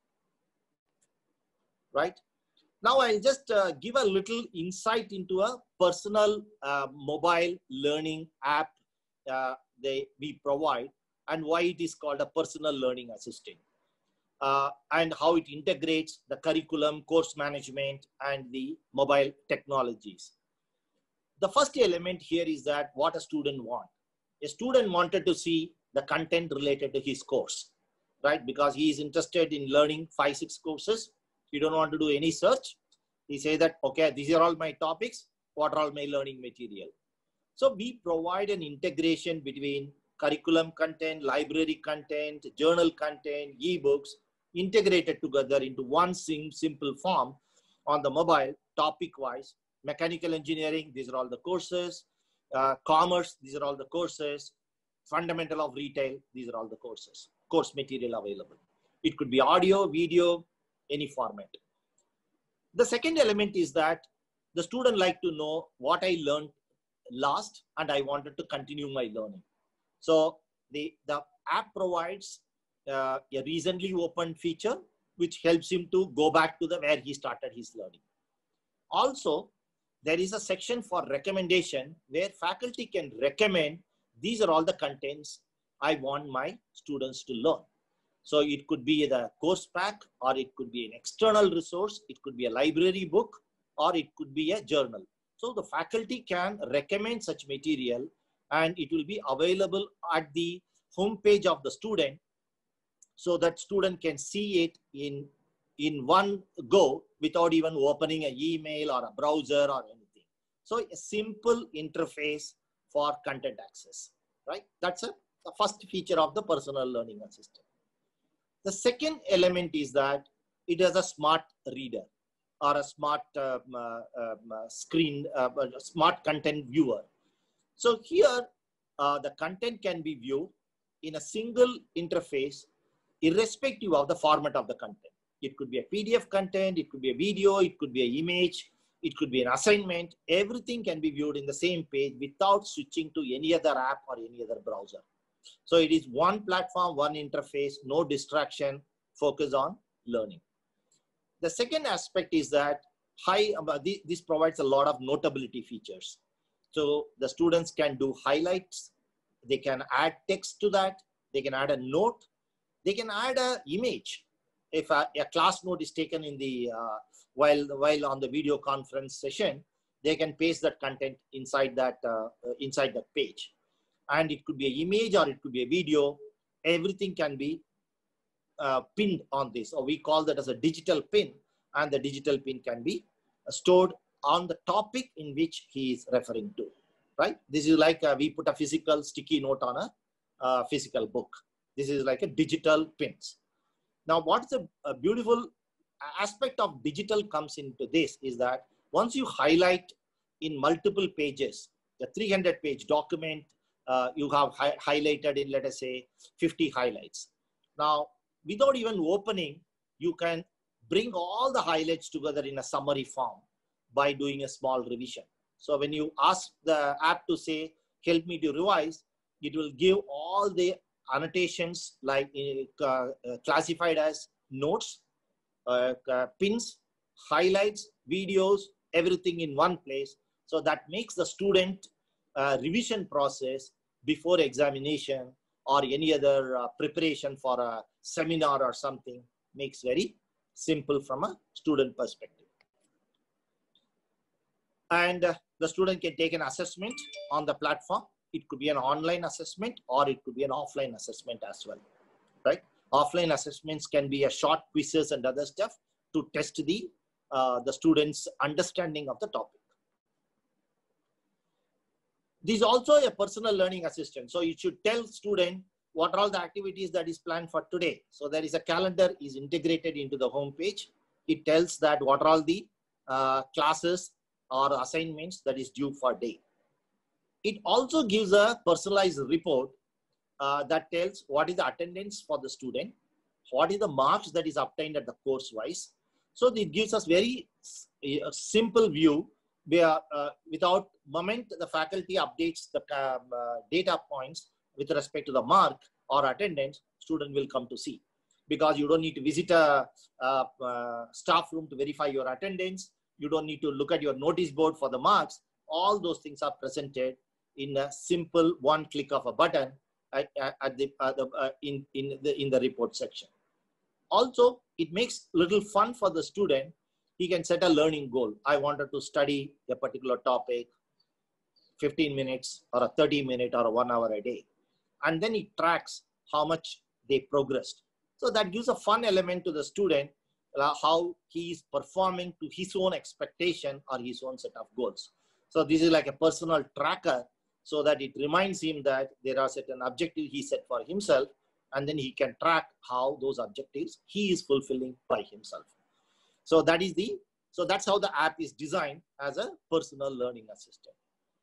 right? Now I'll just uh, give a little insight into a personal uh, mobile learning app uh, they, we provide and why it is called a personal learning assistant uh, and how it integrates the curriculum, course management, and the mobile technologies. The first element here is that what a student wants. A student wanted to see the content related to his course, right? Because he is interested in learning five, six courses. You don't want to do any search. He says that, okay, these are all my topics. What are all my learning material? So we provide an integration between curriculum content, library content, journal content, ebooks, integrated together into one sim simple form on the mobile, topic-wise. Mechanical engineering, these are all the courses. Uh, commerce, these are all the courses. Fundamental of retail, these are all the courses. Course material available. It could be audio, video, any format. The second element is that the student like to know what I learned last and I wanted to continue my learning. So the, the app provides uh, a recently opened feature which helps him to go back to the where he started his learning. Also, there is a section for recommendation where faculty can recommend these are all the contents I want my students to learn. So it could be the course pack, or it could be an external resource, it could be a library book, or it could be a journal. So the faculty can recommend such material and it will be available at the homepage of the student so that student can see it in, in one go without even opening an email or a browser or anything. So a simple interface for content access, right? That's a, the first feature of the personal learning assistant. The second element is that it has a smart reader or a smart uh, uh, uh, screen, uh, smart content viewer. So here, uh, the content can be viewed in a single interface, irrespective of the format of the content. It could be a P D F content, it could be a video, it could be an image, it could be an assignment. Everything can be viewed in the same page without switching to any other app or any other browser. So it is one platform, one interface, no distraction, focus on learning. The second aspect is that high, uh, this provides a lot of notability features. So the students can do highlights, they can add text to that, they can add a note, they can add an image. If a, a class note is taken in the, uh, while, while on the video conference session, they can paste that content inside that, uh, inside that page. And it could be an image or it could be a video. Everything can be uh, pinned on this, or we call that as a digital pin, and the digital pin can be uh, stored on the topic in which he is referring to, right? This is like uh, we put a physical sticky note on a uh, physical book. This is like a digital pins. Now, what's a, a beautiful aspect of digital comes into this is that once you highlight in multiple pages, the three hundred page document, uh, you have hi highlighted in, let us say, fifty highlights. Now, without even opening, you can bring all the highlights together in a summary form by doing a small revision. So when you ask the app to say, help me to revise, it will give all the annotations like uh, uh, classified as notes, uh, uh, pins, highlights, videos, everything in one place. So that makes the student uh, revision process before examination or any other uh, preparation for a seminar or something makes very simple from a student perspective. And uh, the student can take an assessment on the platform. It could be an online assessment or it could be an offline assessment as well, right? Offline assessments can be a short quizzes and other stuff to test the, uh, the student's understanding of the topic. This is also a personal learning assistant. So you should tell student what are all the activities that is planned for today. So there is a calendar is integrated into the home page. It tells that what are all the uh, classes or assignments that is due for day. It also gives a personalized report uh, that tells what is the attendance for the student, what is the marks that is obtained at the course wise. So it gives us very uh, simple view where uh, without moment the faculty updates the uh, data points with respect to the mark or attendance, student will come to see. Because you don't need to visit a, a, a staff room to verify your attendance. You don't need to look at your notice board for the marks. All those things are presented in a simple one click of a button at, at the, uh, the uh, in, in, the, in the report section. Also, it makes little fun for the student. He can set a learning goal. I wanted to study a particular topic, fifteen minutes or a thirty minute or a one hour a day. And then it tracks how much they progressed. So that gives a fun element to the student, uh, how he is performing to his own expectation or his own set of goals. So this is like a personal tracker so that it reminds him that there are certain objectives he set for himself and then he can track how those objectives he is fulfilling by himself. So that is the, so that's how the app is designed as a personal learning assistant.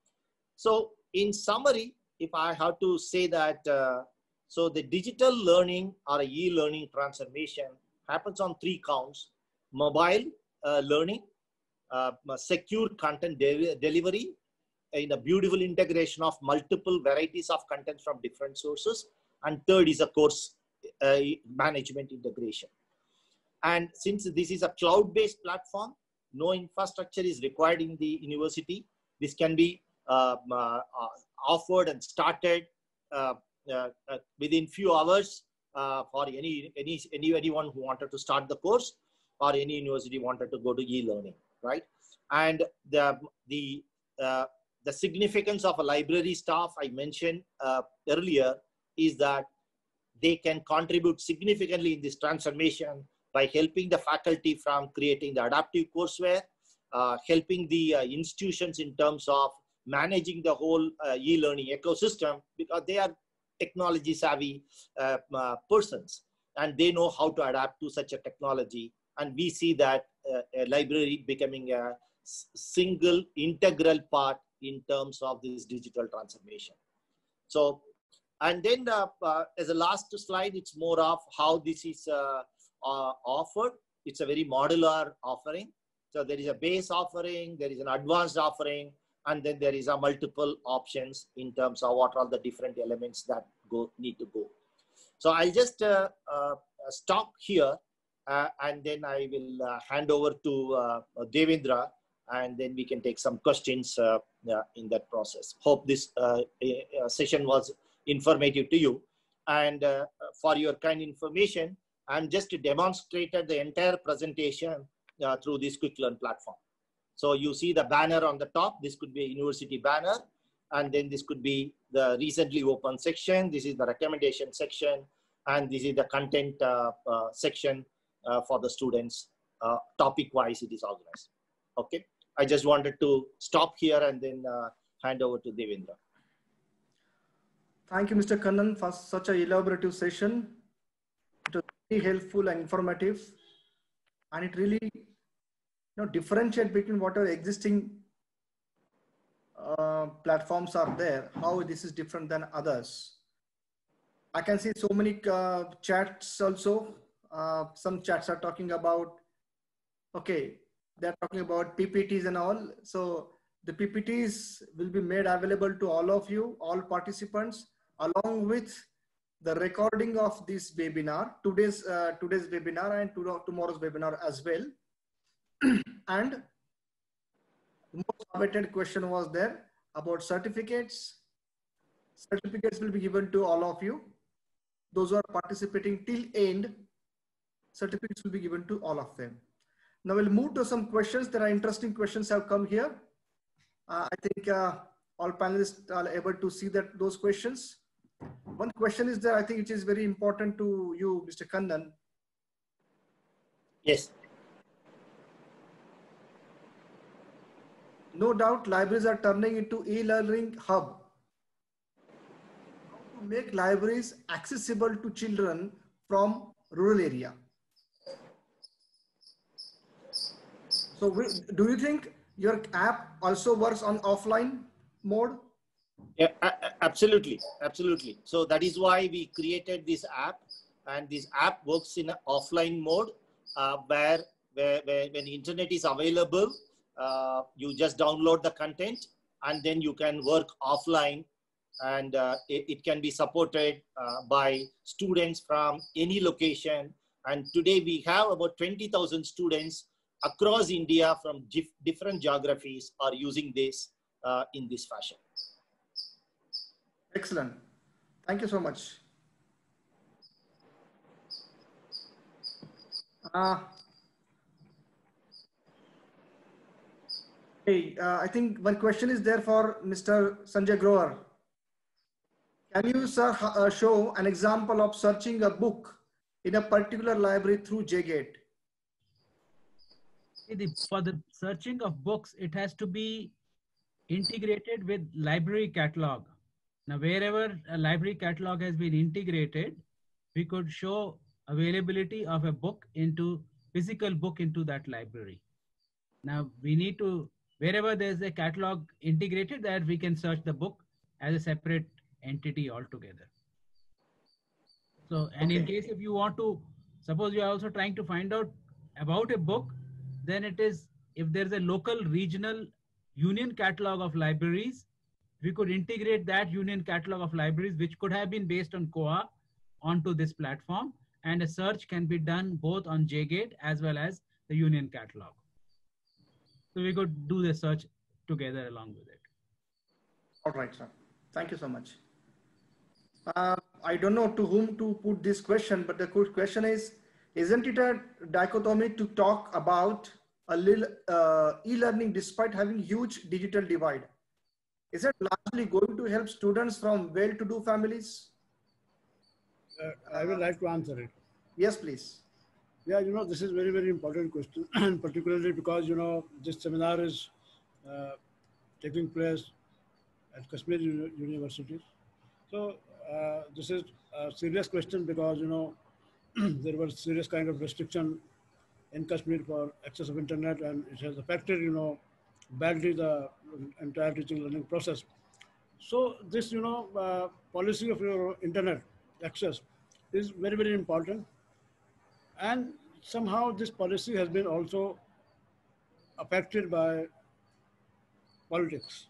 So in summary, if I have to say that, uh, so the digital learning or e-learning transformation happens on three counts: mobile uh, learning, uh, secure content de delivery, in a beautiful integration of multiple varieties of content from different sources, and third is a course uh, management integration. And since this is a cloud-based platform, no infrastructure is required in the university. This can be uh, uh, offered and started uh, uh, uh, within few hours uh, for any, any, any, anyone who wanted to start the course, or any university wanted to go to e-learning, right? And the, the, uh, the significance of a library staff I mentioned uh, earlier is that they can contribute significantly in this transformation by helping the faculty from creating the adaptive courseware, uh, helping the uh, institutions in terms of managing the whole uh, e-learning ecosystem, because they are technology savvy uh, uh, persons, and they know how to adapt to such a technology. And we see that uh, a library becoming a single integral part in terms of this digital transformation. So, and then uh, uh, as a last slide, it's more of how this is uh, uh, offered. It's a very modular offering. So there is a base offering, there is an advanced offering, and then there is a multiple options in terms of what are the different elements that go need to go. So I'll just uh, uh, stop here, uh, and then I will uh, hand over to uh, Devendra, and then we can take some questions uh, uh, in that process. Hope this uh, uh, session was informative to you. And uh, for your kind information, I'm just demonstrated the entire presentation uh, through this Quick Learn platform. So you see the banner on the top. This could be a university banner, and then this could be the recently open section. This is the recommendation section, and this is the content uh, uh, section uh, for the students. Uh, topic-wise, it is organized. Okay. I just wanted to stop here and then uh, hand over to Devendra. Thank you, Mister Kannan, for such an elaborative session. It was very helpful and informative, and it really, you know, differentiate between what are existing uh, platforms are there, how this is different than others. I can see so many uh, chats also. Uh, some chats are talking about, okay, they're talking about P P Ts and all. So the P P Ts will be made available to all of you, all participants, along with the recording of this webinar, today's, uh, today's webinar and tomorrow's webinar as well. And the most awaited question was there about certificates. Certificates will be given to all of you. Those who are participating till end, certificates will be given to all of them. Now we'll move to some questions. There are interesting questions have come here. Uh, I think uh, all panelists are able to see that those questions. One question is there, I think it is very important to you, Mister Kannan. Yes. No doubt libraries are turning into e-learning hub. How to make libraries accessible to children from rural area? So we, do you think your app also works on offline mode? Yeah, absolutely. Absolutely. So that is why we created this app, and this app works in an offline mode uh, where, where, where when the internet is available, uh, you just download the content and then you can work offline, and uh, it, it can be supported uh, by students from any location. And today we have about twenty thousand students across India from different geographies are using this uh, in this fashion. Excellent. Thank you so much. Uh, hey, uh, I think one question is there for Mister Sanjay Grover. Can you, sir, uh, show an example of searching a book in a particular library through J GATE? For the searching of books, it has to be integrated with library catalog. Now, wherever a library catalog has been integrated, we could show availability of a book into physical book into that library. Now we need to, wherever there's a catalog integrated, that we can search the book as a separate entity altogether. So, and okay. in case if you want to, suppose you are also trying to find out about a book, then it is, if there's a local regional union catalog of libraries, we could integrate that union catalog of libraries, which could have been based on C O A, onto this platform, and a search can be done both on J GATE as well as the union catalog. So we could do the search together along with it. All right, sir. Thank you so much. Uh, I don't know to whom to put this question, but the question is, isn't it a dichotomy to talk about a little uh, e-learning despite having huge digital divide? Is it largely going to help students from well-to-do families? Uh, I would like to answer it. Yes, please. Yeah, you know, this is very, very important question, and particularly because, you know, this seminar is uh, taking place at Kashmir University. So uh, this is a serious question because, you know, there was serious kind of restriction in Kashmir for access of internet, and it has affected, you know, badly the entire teaching learning process. So this, you know, uh, policy of your internet access is very, very important. And somehow this policy has been also affected by politics.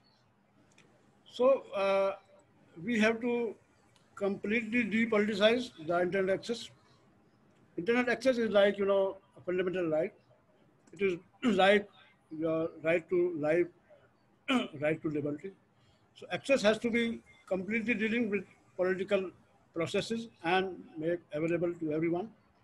So uh, we have to completely depoliticize the internet access. Internet access is like, you know, a fundamental right. It is like your right to life, right to liberty. So access has to be completely dealing with political processes and made available to everyone.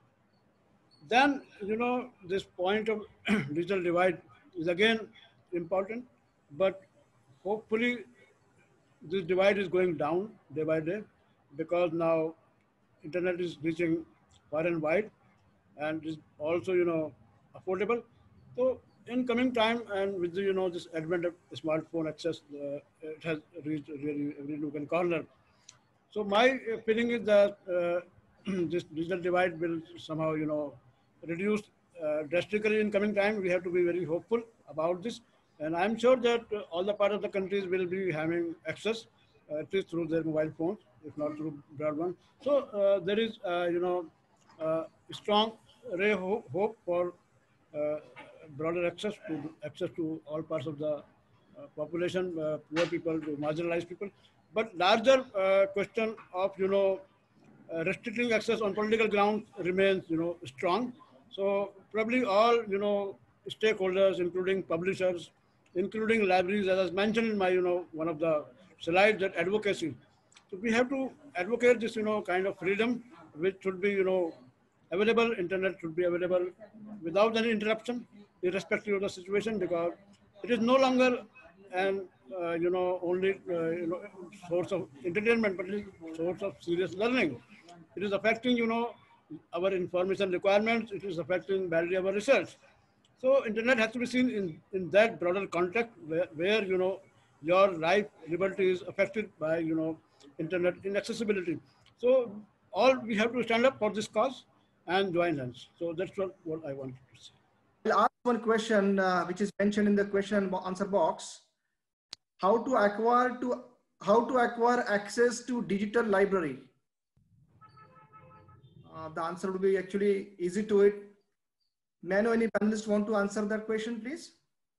Then, you know, this point of digital divide is again important, but hopefully this divide is going down day by day, because now internet is reaching far and wide and is also, you know, affordable. So in coming time, and with the, you know, this advent of smartphone access, uh, it has reached really every nook and corner. So my feeling is that uh, this digital divide will somehow, you know, reduce uh, drastically in coming time. We have to be very hopeful about this. And I'm sure that uh, all the part of the countries will be having access, uh, at least through their mobile phones, if not through broadband. So uh, there is, uh, you know, uh, strong ray of hope for uh, broader access to access to all parts of the uh, population, uh, poor people, to marginalized people. But larger uh, question of, you know, uh, restricting access on political grounds remains, you know, strong. So probably all, you know, stakeholders, including publishers, including libraries, as I mentioned in my, you know, one of the slides, that advocacy. So we have to advocate this, you know, kind of freedom, which should be, you know, available. Internet should be available without any interruption, irrespective of the situation, because it is no longer an, uh, you know, only, uh, you know, source of entertainment, but it is source of serious learning. It is affecting, you know, our information requirements. It is affecting badly our research. So internet has to be seen in, in that broader context where, where, you know, your life, liberty is affected by, you know, internet inaccessibility. So all we have to stand up for this cause and join hands. So that's what, what I wanted to say. I'll ask one question, uh, which is mentioned in the question and answer box. How to acquire to how to acquire access to digital library? Uh, the answer would be actually easy to it. May I know any panelists want to answer that question, please?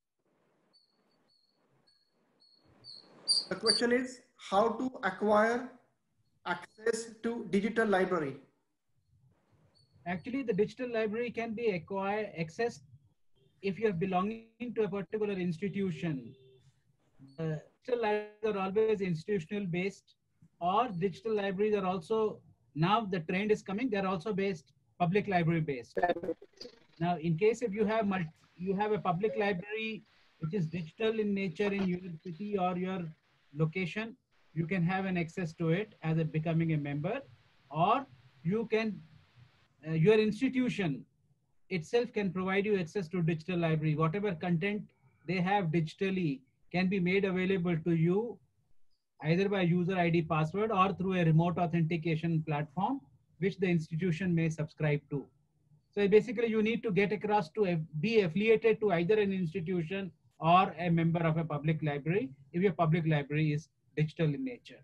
The question is how to acquire access to digital library. Actually, the digital library can be acquired, accessed if you are belonging to a particular institution. The digital libraries are always institutional based, or digital libraries are also, now the trend is coming, they're also based, public library based. Now, in case if you have multi, you have a public library which is digital in nature in your city or your location, you can have an access to it as a becoming a member, or you can, uh, your institution itself can provide you access to digital library. Whatever content they have digitally can be made available to you either by user I D password or through a remote authentication platform. which the institution may subscribe to. So basically you need to get across to be affiliated to either an institution or a member of a public library if your public library is digital in nature.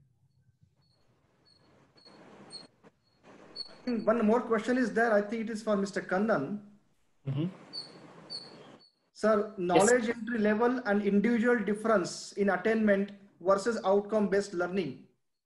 One more question is there. I think it is for Mister Kannan. Mm-hmm. Sir, knowledge Yes. entry level and individual difference in attainment versus outcome-based learning.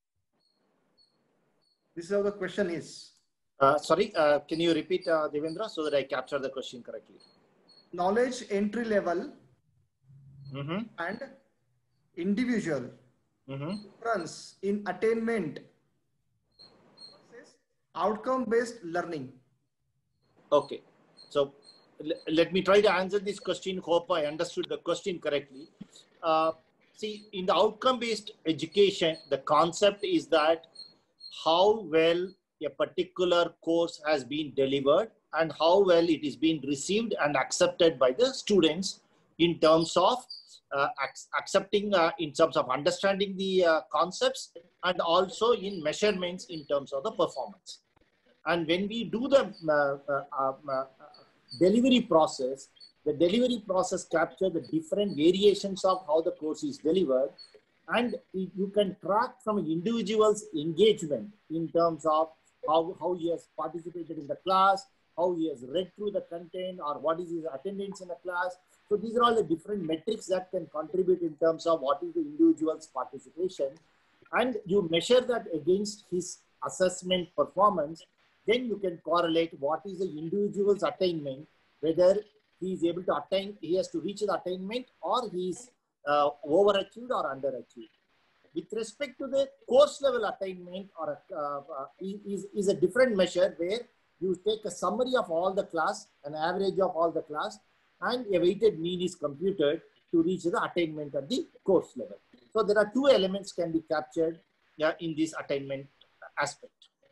This is how the question is. Uh, sorry, uh, can you repeat, uh, Devendra, so that I capture the question correctly? Knowledge entry level Mm-hmm. and individual Mm-hmm. difference in attainment versus outcome-based learning. Okay, so let me try to answer this question. Hope I understood the question correctly. Uh, see, in the outcome-based education, the concept is that how well a particular course has been delivered and how well it is being received and accepted by the students in terms of uh, ac accepting, uh, in terms of understanding the uh, concepts, and also in measurements in terms of the performance. And when we do the uh, uh, uh, delivery process, the delivery process captures the different variations of how the course is delivered, and you can track from an individual's engagement in terms of how, how he has participated in the class, how he has read through the content, or what is his attendance in the class. So these are all the different metrics that can contribute in terms of what is the individual's participation. And you measure that against his assessment performance, then you can correlate what is the individual's attainment, whether he is able to attain, he has to reach the attainment, or he is uh, overachieved or underachieved. With respect to the course level attainment, or uh, uh, is, is a different measure where you take a summary of all the class, an average of all the class, and a weighted mean is computed to reach the attainment at the course level. So there are two elements can be captured yeah, in this attainment aspect.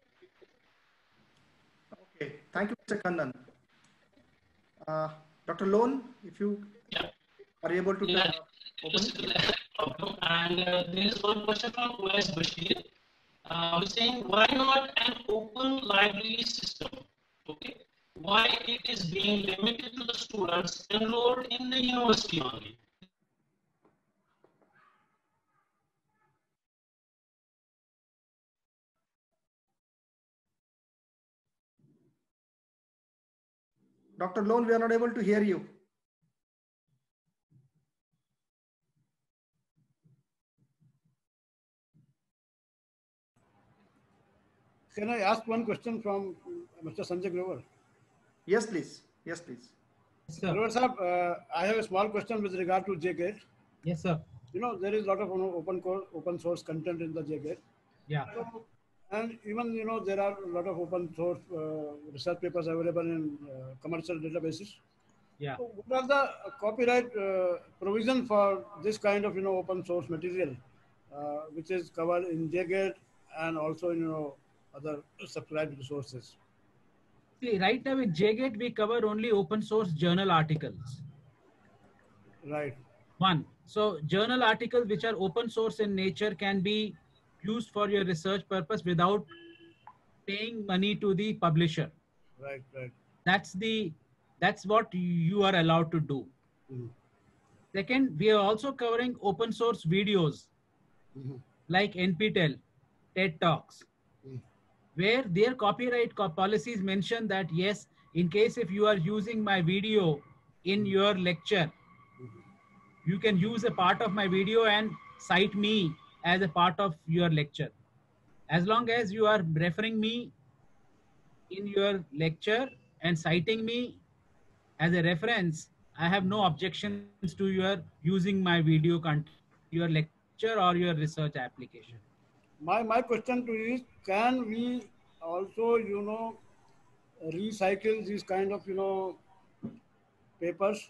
Okay, thank you, Mister Kannan. Uh, Doctor Lone, if you yeah. are able to yeah. uh, open it. And uh, there is one question from Uwais Bashir, uh, saying, why not an open library system? Okay, why it is being limited to the students enrolled in the university only? Doctor Lone, we are not able to hear you. Can I ask one question from Mister Sanjay Grover? Yes, please. Yes, please. Yes, sir. Grover Sahab, uh, I have a small question with regard to J GATE. Yes, sir. You know, there is a lot of you know, open core, open source content in the J GATE. Yeah. So, and even, you know, there are a lot of open source uh, research papers available in uh, commercial databases. Yeah. So what are the copyright uh, provision for this kind of, you know, open source material, uh, which is covered in J GATE and also, you know, other subscribed resources? See, right now with J GATE, we cover only open source journal articles. Right. One. So journal articles which are open source in nature can be used for your research purpose without paying money to the publisher. Right, right. That's the, that's what you are allowed to do. Mm-hmm. Second, we are also covering open source videos Mm-hmm. like N P T E L, TED Talks, Mm-hmm. where their copyright co policies mention that, yes, in case if you are using my video in your lecture, you can use a part of my video and cite me as a part of your lecture. As long as you are referring me in your lecture and citing me as a reference, I have no objections to your using my video content, your lecture or your research application. My, my question to you is, can we also, you know, recycle these kind of, you know, papers?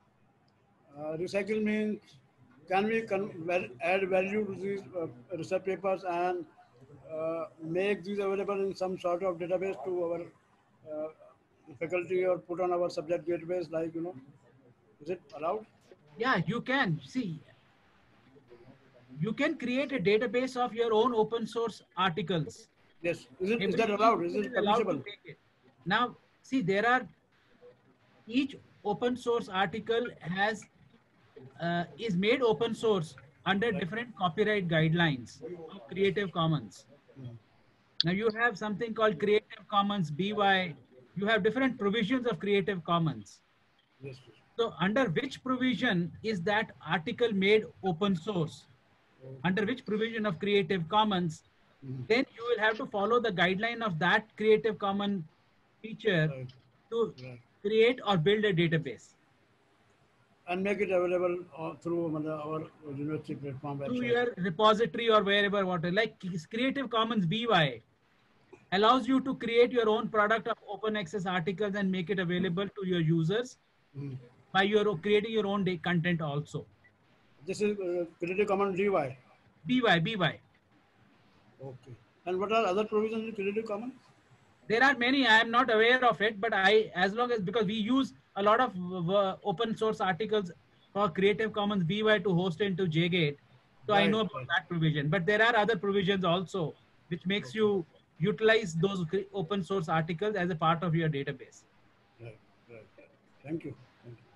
Uh, recycle means, can we con add value to these uh, research papers and uh, make these available in some sort of database to our uh, faculty, or put on our subject database, like, you know, is it allowed? Yeah, you can. See, you can create a database of your own open source articles Yes. Is, it, is that allowed? Is it permissible? It. Now, see, there are, each open source article has, uh, is made open source under right. different copyright guidelines of Creative Commons. Mm. Now you have something called Creative Commons B Y. You have different provisions of Creative Commons. Yes. So under which provision is that article made open source? Under which provision of Creative Commons? Mm-hmm. Then you will have to follow the guideline of that Creative Commons feature right. to right. create or build a database. And make it available uh, through our university platform. Through website. Your repository or wherever, whatever. Like Creative Commons B Y allows you to create your own product of open access articles and make it available to your users mm. by your creating your own content also. This is uh, Creative Commons B Y. B Y, B Y. Okay. And what are other provisions in Creative Commons? There are many. I am not aware of it, but I, as long as, because we use a lot of uh, open source articles for Creative Commons B Y to host into JGate. So right, I know about right. that provision, but there are other provisions also, which makes okay. you utilize those open source articles as a part of your database. Right, right, right. Thank you. Thank you.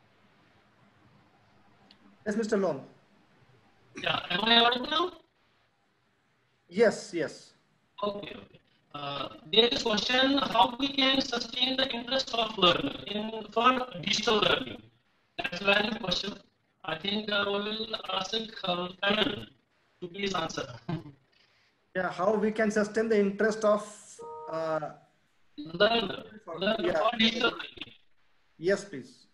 Yes, Mister Long. Yeah, am I audible now? Yes, yes. Okay, okay. Uh, there is a question how we can sustain the interest of learner in for digital learning. That's a valid question. I think uh, we will ask uh, Kannan to please answer. Yeah, how we can sustain the interest of uh, learner, learner yeah. for digital learning. Yes, please.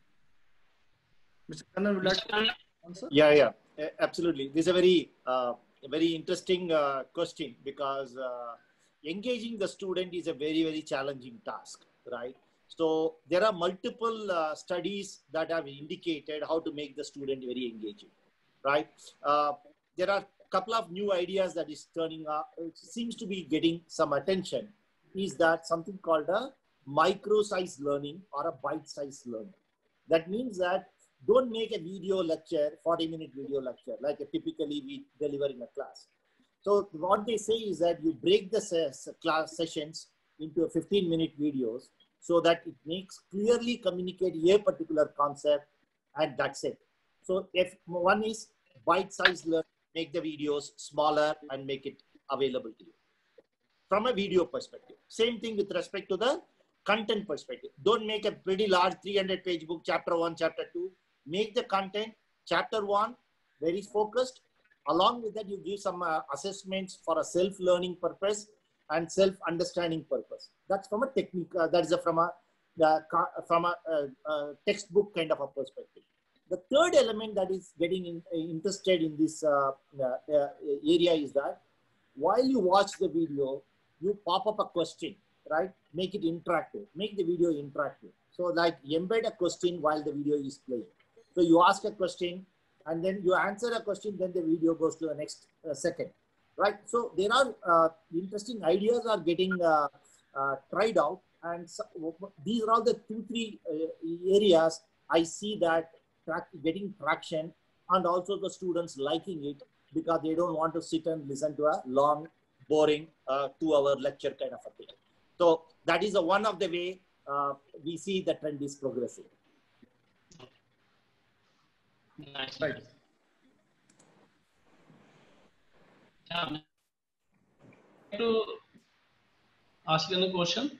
Mister Kannan, would like to answer? Yeah, yeah, absolutely. This is a very, uh, a very interesting uh, question because uh, engaging the student is a very, very challenging task, right? So there are multiple uh, studies that have indicated how to make the student very engaging, right? Uh, there are a couple of new ideas that is turning up, it seems to be getting some attention, is that something called a micro-sized learning or a bite-sized learning. That means that don't make a video lecture, forty minute video lecture, like a typically we deliver in a class. So what they say is that you break the ses class sessions into fifteen minute videos so that it makes clearly communicate a particular concept and that's it. So if one is bite-sized learning, make the videos smaller and make it available to you. From a video perspective, same thing with respect to the content perspective. Don't make a pretty large three hundred page book, chapter one, chapter two. Make the content, chapter one, very focused. Along with that, you give some uh, assessments for a self-learning purpose and self-understanding purpose. That's from a technique, uh, that is a, from a, uh, from a uh, uh, textbook kind of a perspective. The third element that is getting in, uh, interested in this uh, uh, uh, area is that while you watch the video, you pop up a question, right? Make it interactive, make the video interactive. So like embed a question while the video is playing. So you ask a question and then you answer a question, then the video goes to the next uh, second, right? So there are uh, interesting ideas are getting uh, uh, tried out, and so, these are all the two, three uh, areas I see that tra getting traction, and also the students liking it because they don't want to sit and listen to a long, boring uh, two-hour lecture kind of a thing. So that is a, one of the way uh, we see the trend is progressing. Nice. Right. Um, to ask you a question.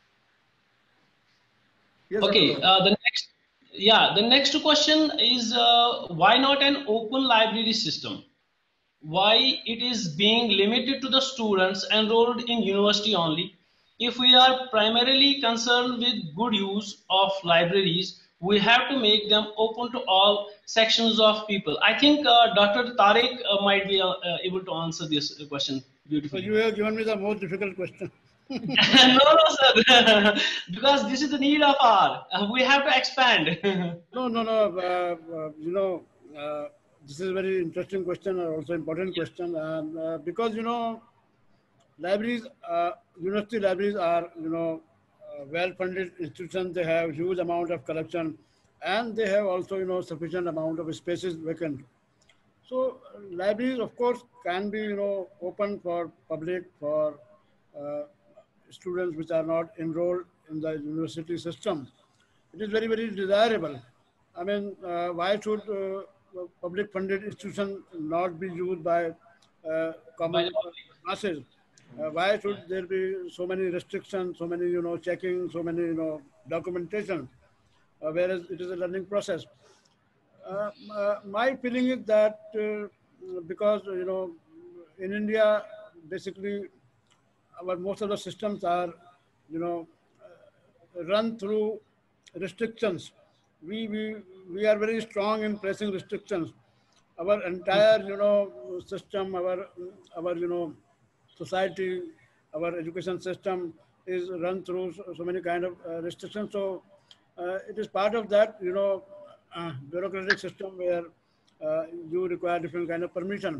Yes, okay. Uh, the next, yeah, the next question is uh, why not an open library system? Why it is being limited to the students enrolled in university only? If we are primarily concerned with good use of libraries, we have to make them open to all sections of people. I think uh, Doctor Tariq uh, might be uh, uh, able to answer this question beautifully. So you have given me the most difficult question. no, no, sir. Because this is the need of our. Uh, we have to expand. no, no, no. Uh, uh, you know, uh, this is a very interesting question and also important question. And uh, because, you know, libraries, uh, university libraries are, you know, uh, well-funded institutions. They have huge amount of collection, and they have also, you know, sufficient amount of spaces vacant. So uh, libraries, of course, can be, you know, open for public, for uh, students which are not enrolled in the university system. It is very, very desirable. I mean, uh, why should uh, public funded institution not be used by uh, common masses? Uh, why should there be so many restrictions, so many, you know, checking, so many, you know, documentation, uh, whereas it is a learning process? Uh, uh, my feeling is that uh, because, you know, in India, basically, our most of the systems are, you know, uh, run through restrictions. We, we, we are very strong in placing restrictions. Our entire, you know, system, our, our, you know, society, our education system is run through so, so many kind of uh, restrictions. So uh, it is part of that, you know, uh, bureaucratic system where uh, you require different kind of permission.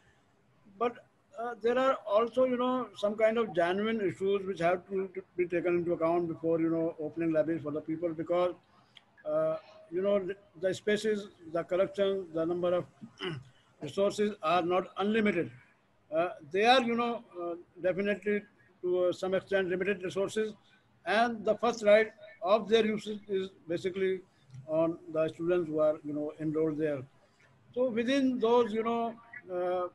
But uh, there are also, you know, some kind of genuine issues which have to, to be taken into account before, you know, opening libraries for the people, because, uh, you know, the, the spaces, the collection, the number of resources are not unlimited. Uh, they are, you know, uh, definitely to uh, some extent limited resources, and the first right of their usage is basically on the students who are, you know, enrolled there. So within those, you know, uh,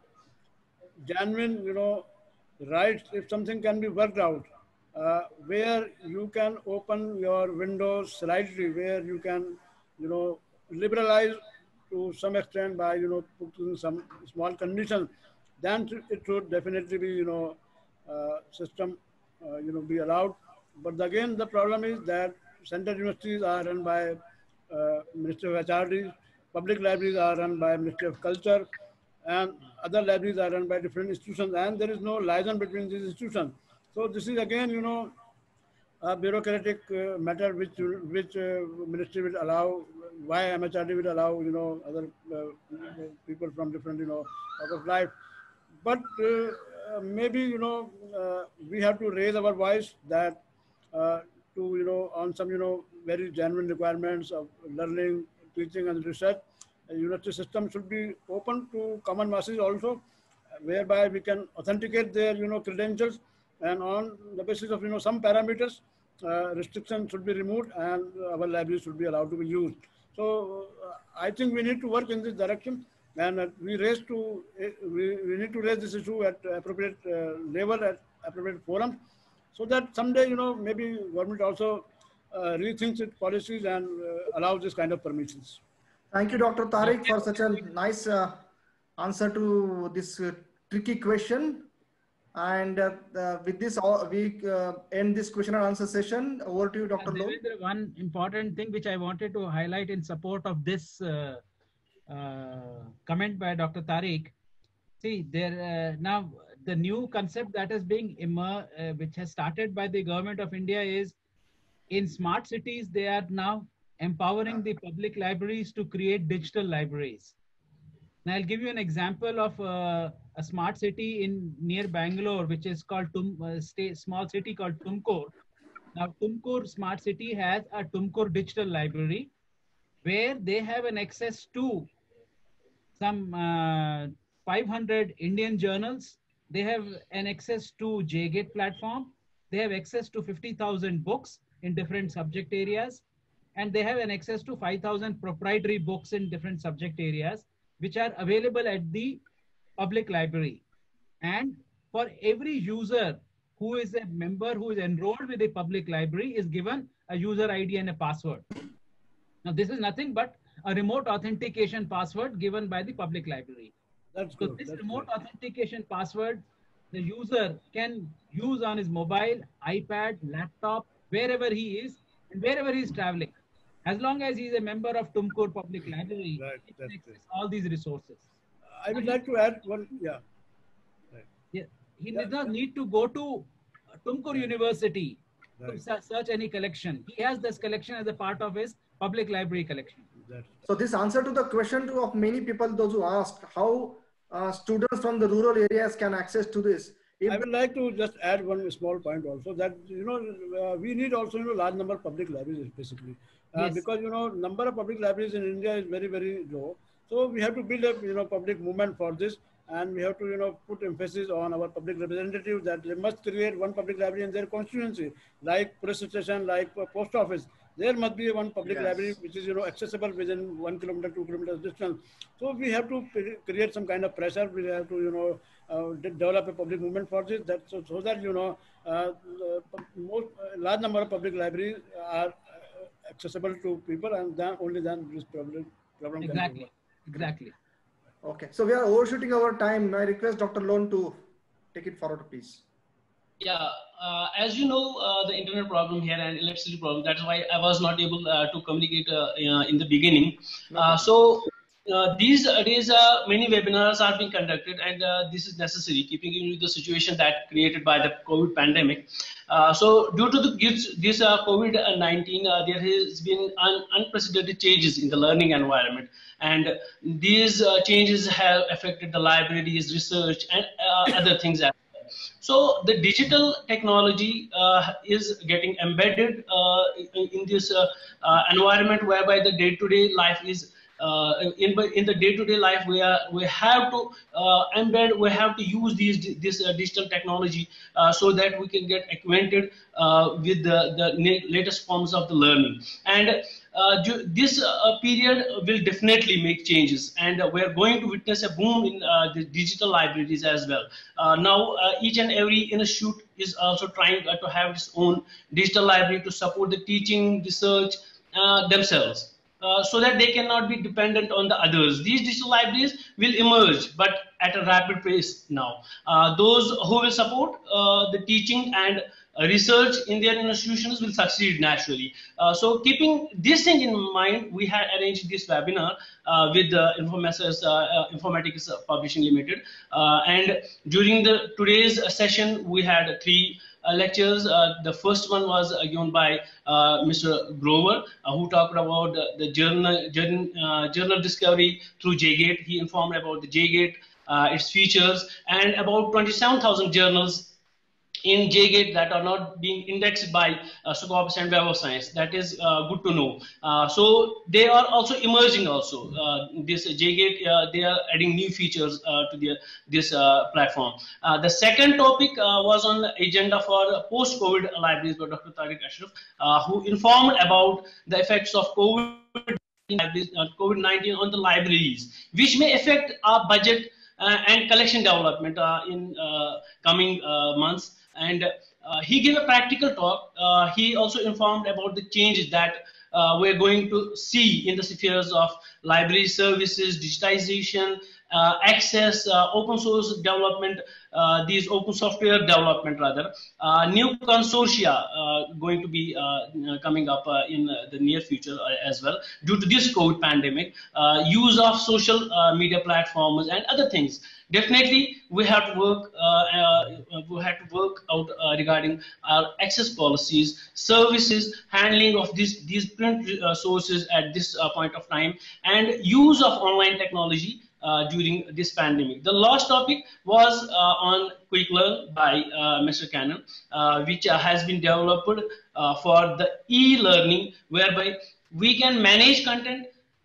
genuine, you know, rights, if something can be worked out, uh, where you can open your windows slightly, where you can, you know, liberalize to some extent by, you know, putting some small conditions, then it should definitely be, you know, uh, system, uh, you know, be allowed. But again, the problem is that central universities are run by uh, Ministry of H R D, public libraries are run by Ministry of Culture, and other libraries are run by different institutions, and there is no liaison between these institutions. So this is again, you know, a bureaucratic uh, matter which which uh, ministry will allow, why M H R D will allow, you know, other uh, people from different, you know, out of life. But uh, maybe, you know, uh, we have to raise our voice that uh, to, you know, on some, you know, very genuine requirements of learning, teaching and research. A university system should be open to common masses also, whereby we can authenticate their, you know, credentials, and on the basis of, you know, some parameters, uh, restrictions should be removed and our libraries should be allowed to be used. So uh, I think we need to work in this direction, and uh, we raise to uh, we, we need to raise this issue at appropriate uh, level, at appropriate forum, so that someday, you know, maybe government also uh, rethinks its policies and uh, allows this kind of permissions. Thank you, Doctor Tariq, for such a nice uh, answer to this uh, tricky question. And uh, uh, with this, uh, we uh, end this question and answer session. Over to you, Doctor Loh. One important thing which I wanted to highlight in support of this uh, uh, comment by Doctor Tariq. See, there uh, now the new concept that is being immer uh, which has started by the government of India is, in smart cities, they are now empowering the public libraries to create digital libraries. Now, I'll give you an example of uh, a smart city in near Bangalore, which is called Tum, uh, state, small city called Tumkur. Now, Tumkur smart city has a Tumkur digital library, where they have an access to some uh, five hundred Indian journals. They have an access to J GATE platform. They have access to fifty thousand books in different subject areas. And they have an access to five thousand proprietary books in different subject areas, which are available at the public library. And for every user who is a member, who is enrolled with a public library, is given a user I D and a password. Now, this is nothing but a remote authentication password given by the public library. That's so good. this That's remote good. authentication password, the user can use on his mobile, iPad, laptop, wherever he is and wherever he is traveling. As long as he is a member of Tumkur Public Library, Right, he can that's access all these resources. I would like to add one, yeah. Right. Yeah, he Yeah, does not yeah. need to go to Tumkur Right. University Right. to se- search any collection. He has this collection as a part of his public library collection. That's, So this answer to the question to, of many people, those who asked how uh, students from the rural areas can access to this. If I would like to just add one small point also, that, you know, uh, we need also, you know, large number of public libraries basically. Uh, Yes. Because, you know, number of public libraries in India is very, very low. So we have to build up, you know, public movement for this. and we have to, you know, put emphasis on our public representatives that they must create one public library in their constituency, like police station, like post office. There must be one public Yes. library which is, you know, accessible within one kilometer, two kilometers distance. So we have to create some kind of pressure. We have to, you know, uh, develop a public movement for this. That so, so that, you know, uh, most uh, large number of public libraries are accessible to people, and then only then this problem problem Exactly. can Exactly. Okay, so we are overshooting our time. I request Doctor Lone to take it forward, please. Yeah, uh, as you know, uh, the internet problem here and electricity problem. That's why I was not able uh, to communicate uh, in the beginning. Uh, so uh, these days, uh, many webinars are being conducted, and uh, this is necessary, keeping in view the situation that created by the COVID pandemic. Uh, so due to the this uh, COVID nineteen, uh, there has been un unprecedented changes in the learning environment, and these uh, changes have affected the libraries, research, and uh, other things as well. So the digital technology uh, is getting embedded uh, in, in this uh, uh, environment, whereby the day-to-day life is uh, in in the day-to-day life we are we have to uh, embed, we have to use these this uh, digital technology uh, so that we can get acquainted uh, with the the latest forms of the learning. And Uh, this uh, period will definitely make changes, and uh, we're going to witness a boom in uh, the digital libraries as well. Uh, now, uh, each and every institute is also trying uh, to have its own digital library to support the teaching, research uh, themselves, uh, so that they cannot be dependent on the others. These digital libraries will emerge, but at a rapid pace now. Uh, those who will support uh, the teaching and research in their institutions will succeed naturally. Uh, so keeping this thing in mind, we had arranged this webinar uh, with the Informatics, uh, uh, Informatics Publishing Limited. Uh, and during the today's session, we had three uh, lectures. Uh, the first one was uh, given by uh, Mister Grover, uh, who talked about uh, the journal, journal, uh, journal discovery through J GATE. He informed about the J GATE, uh, its features, and about twenty-seven thousand journals in J GATE that are not being indexed by uh, Scopus and Web of Science. That is uh, good to know. Uh, so they are also emerging also. Uh, this J GATE, uh, they are adding new features uh, to their, this uh, platform. Uh, the second topic uh, was on the agenda for post-COVID libraries by Doctor Tariq Ashraf, uh, who informed about the effects of COVID nineteen on the libraries, which may affect our budget uh, and collection development uh, in uh, coming uh, months. And uh, he gave a practical talk. Uh, he also informed about the changes that uh, we're going to see in the spheres of library services, digitization, uh, access, uh, open source development, uh, these open software development rather, uh, new consortia uh, going to be uh, coming up uh, in uh, the near future uh, as well due to this COVID pandemic, uh, use of social uh, media platforms and other things. Definitely, we have to work. Uh, uh, we have to work out uh, regarding our access policies, services, handling of these these print uh, sources at this uh, point of time, and use of online technology uh, during this pandemic. The last topic was uh, on Quick Learn by uh, Mister Cannon, uh, which uh, has been developed uh, for the e-learning, whereby we can manage content,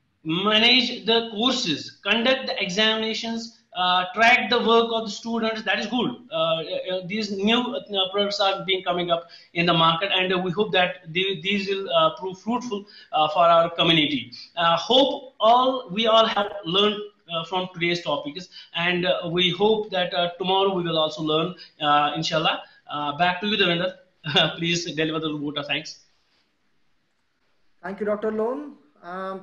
manage the courses, conduct the examinations, Uh, track the work of the students. That is good. Uh, uh, these new uh, products are being coming up in the market, and uh, we hope that they, these will uh, prove fruitful uh, for our community. Uh, hope all we all have learned uh, from today's topics, and uh, we hope that uh, tomorrow we will also learn, uh, inshallah. Uh, back to you, Devinder. Please deliver the vote of thanks. Thank you, Doctor Lone. Um,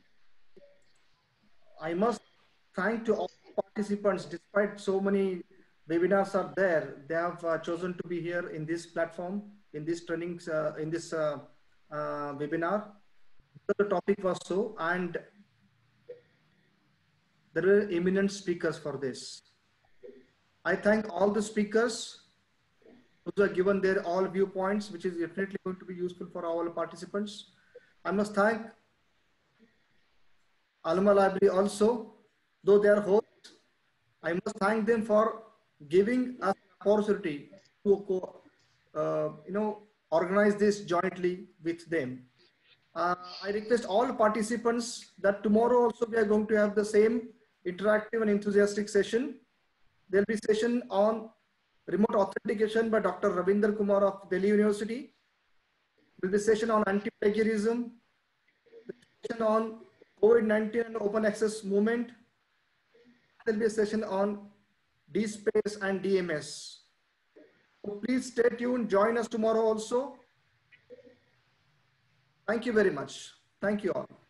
I must thank to all participants. Despite so many webinars are there, they have uh, chosen to be here in this platform, in this trainings, uh, in this uh, uh, webinar. The topic was so, and there are eminent speakers for this. I thank all the speakers who have given their all viewpoints, which is definitely going to be useful for all participants. I must thank Alma Library also, though they are hosts. I must thank them for giving us an opportunity to, uh, you know, organize this jointly with them. Uh, I request all participants that tomorrow also we are going to have the same interactive and enthusiastic session There'll be session on remote authentication by Doctor Ravinder Kumar of Delhi University. There'll be session on anti-plagiarism, session on COVID nineteen and open access movement. There'll be a session on D SPACE and D M S. So please stay tuned. Join us tomorrow also. Thank you very much. Thank you all.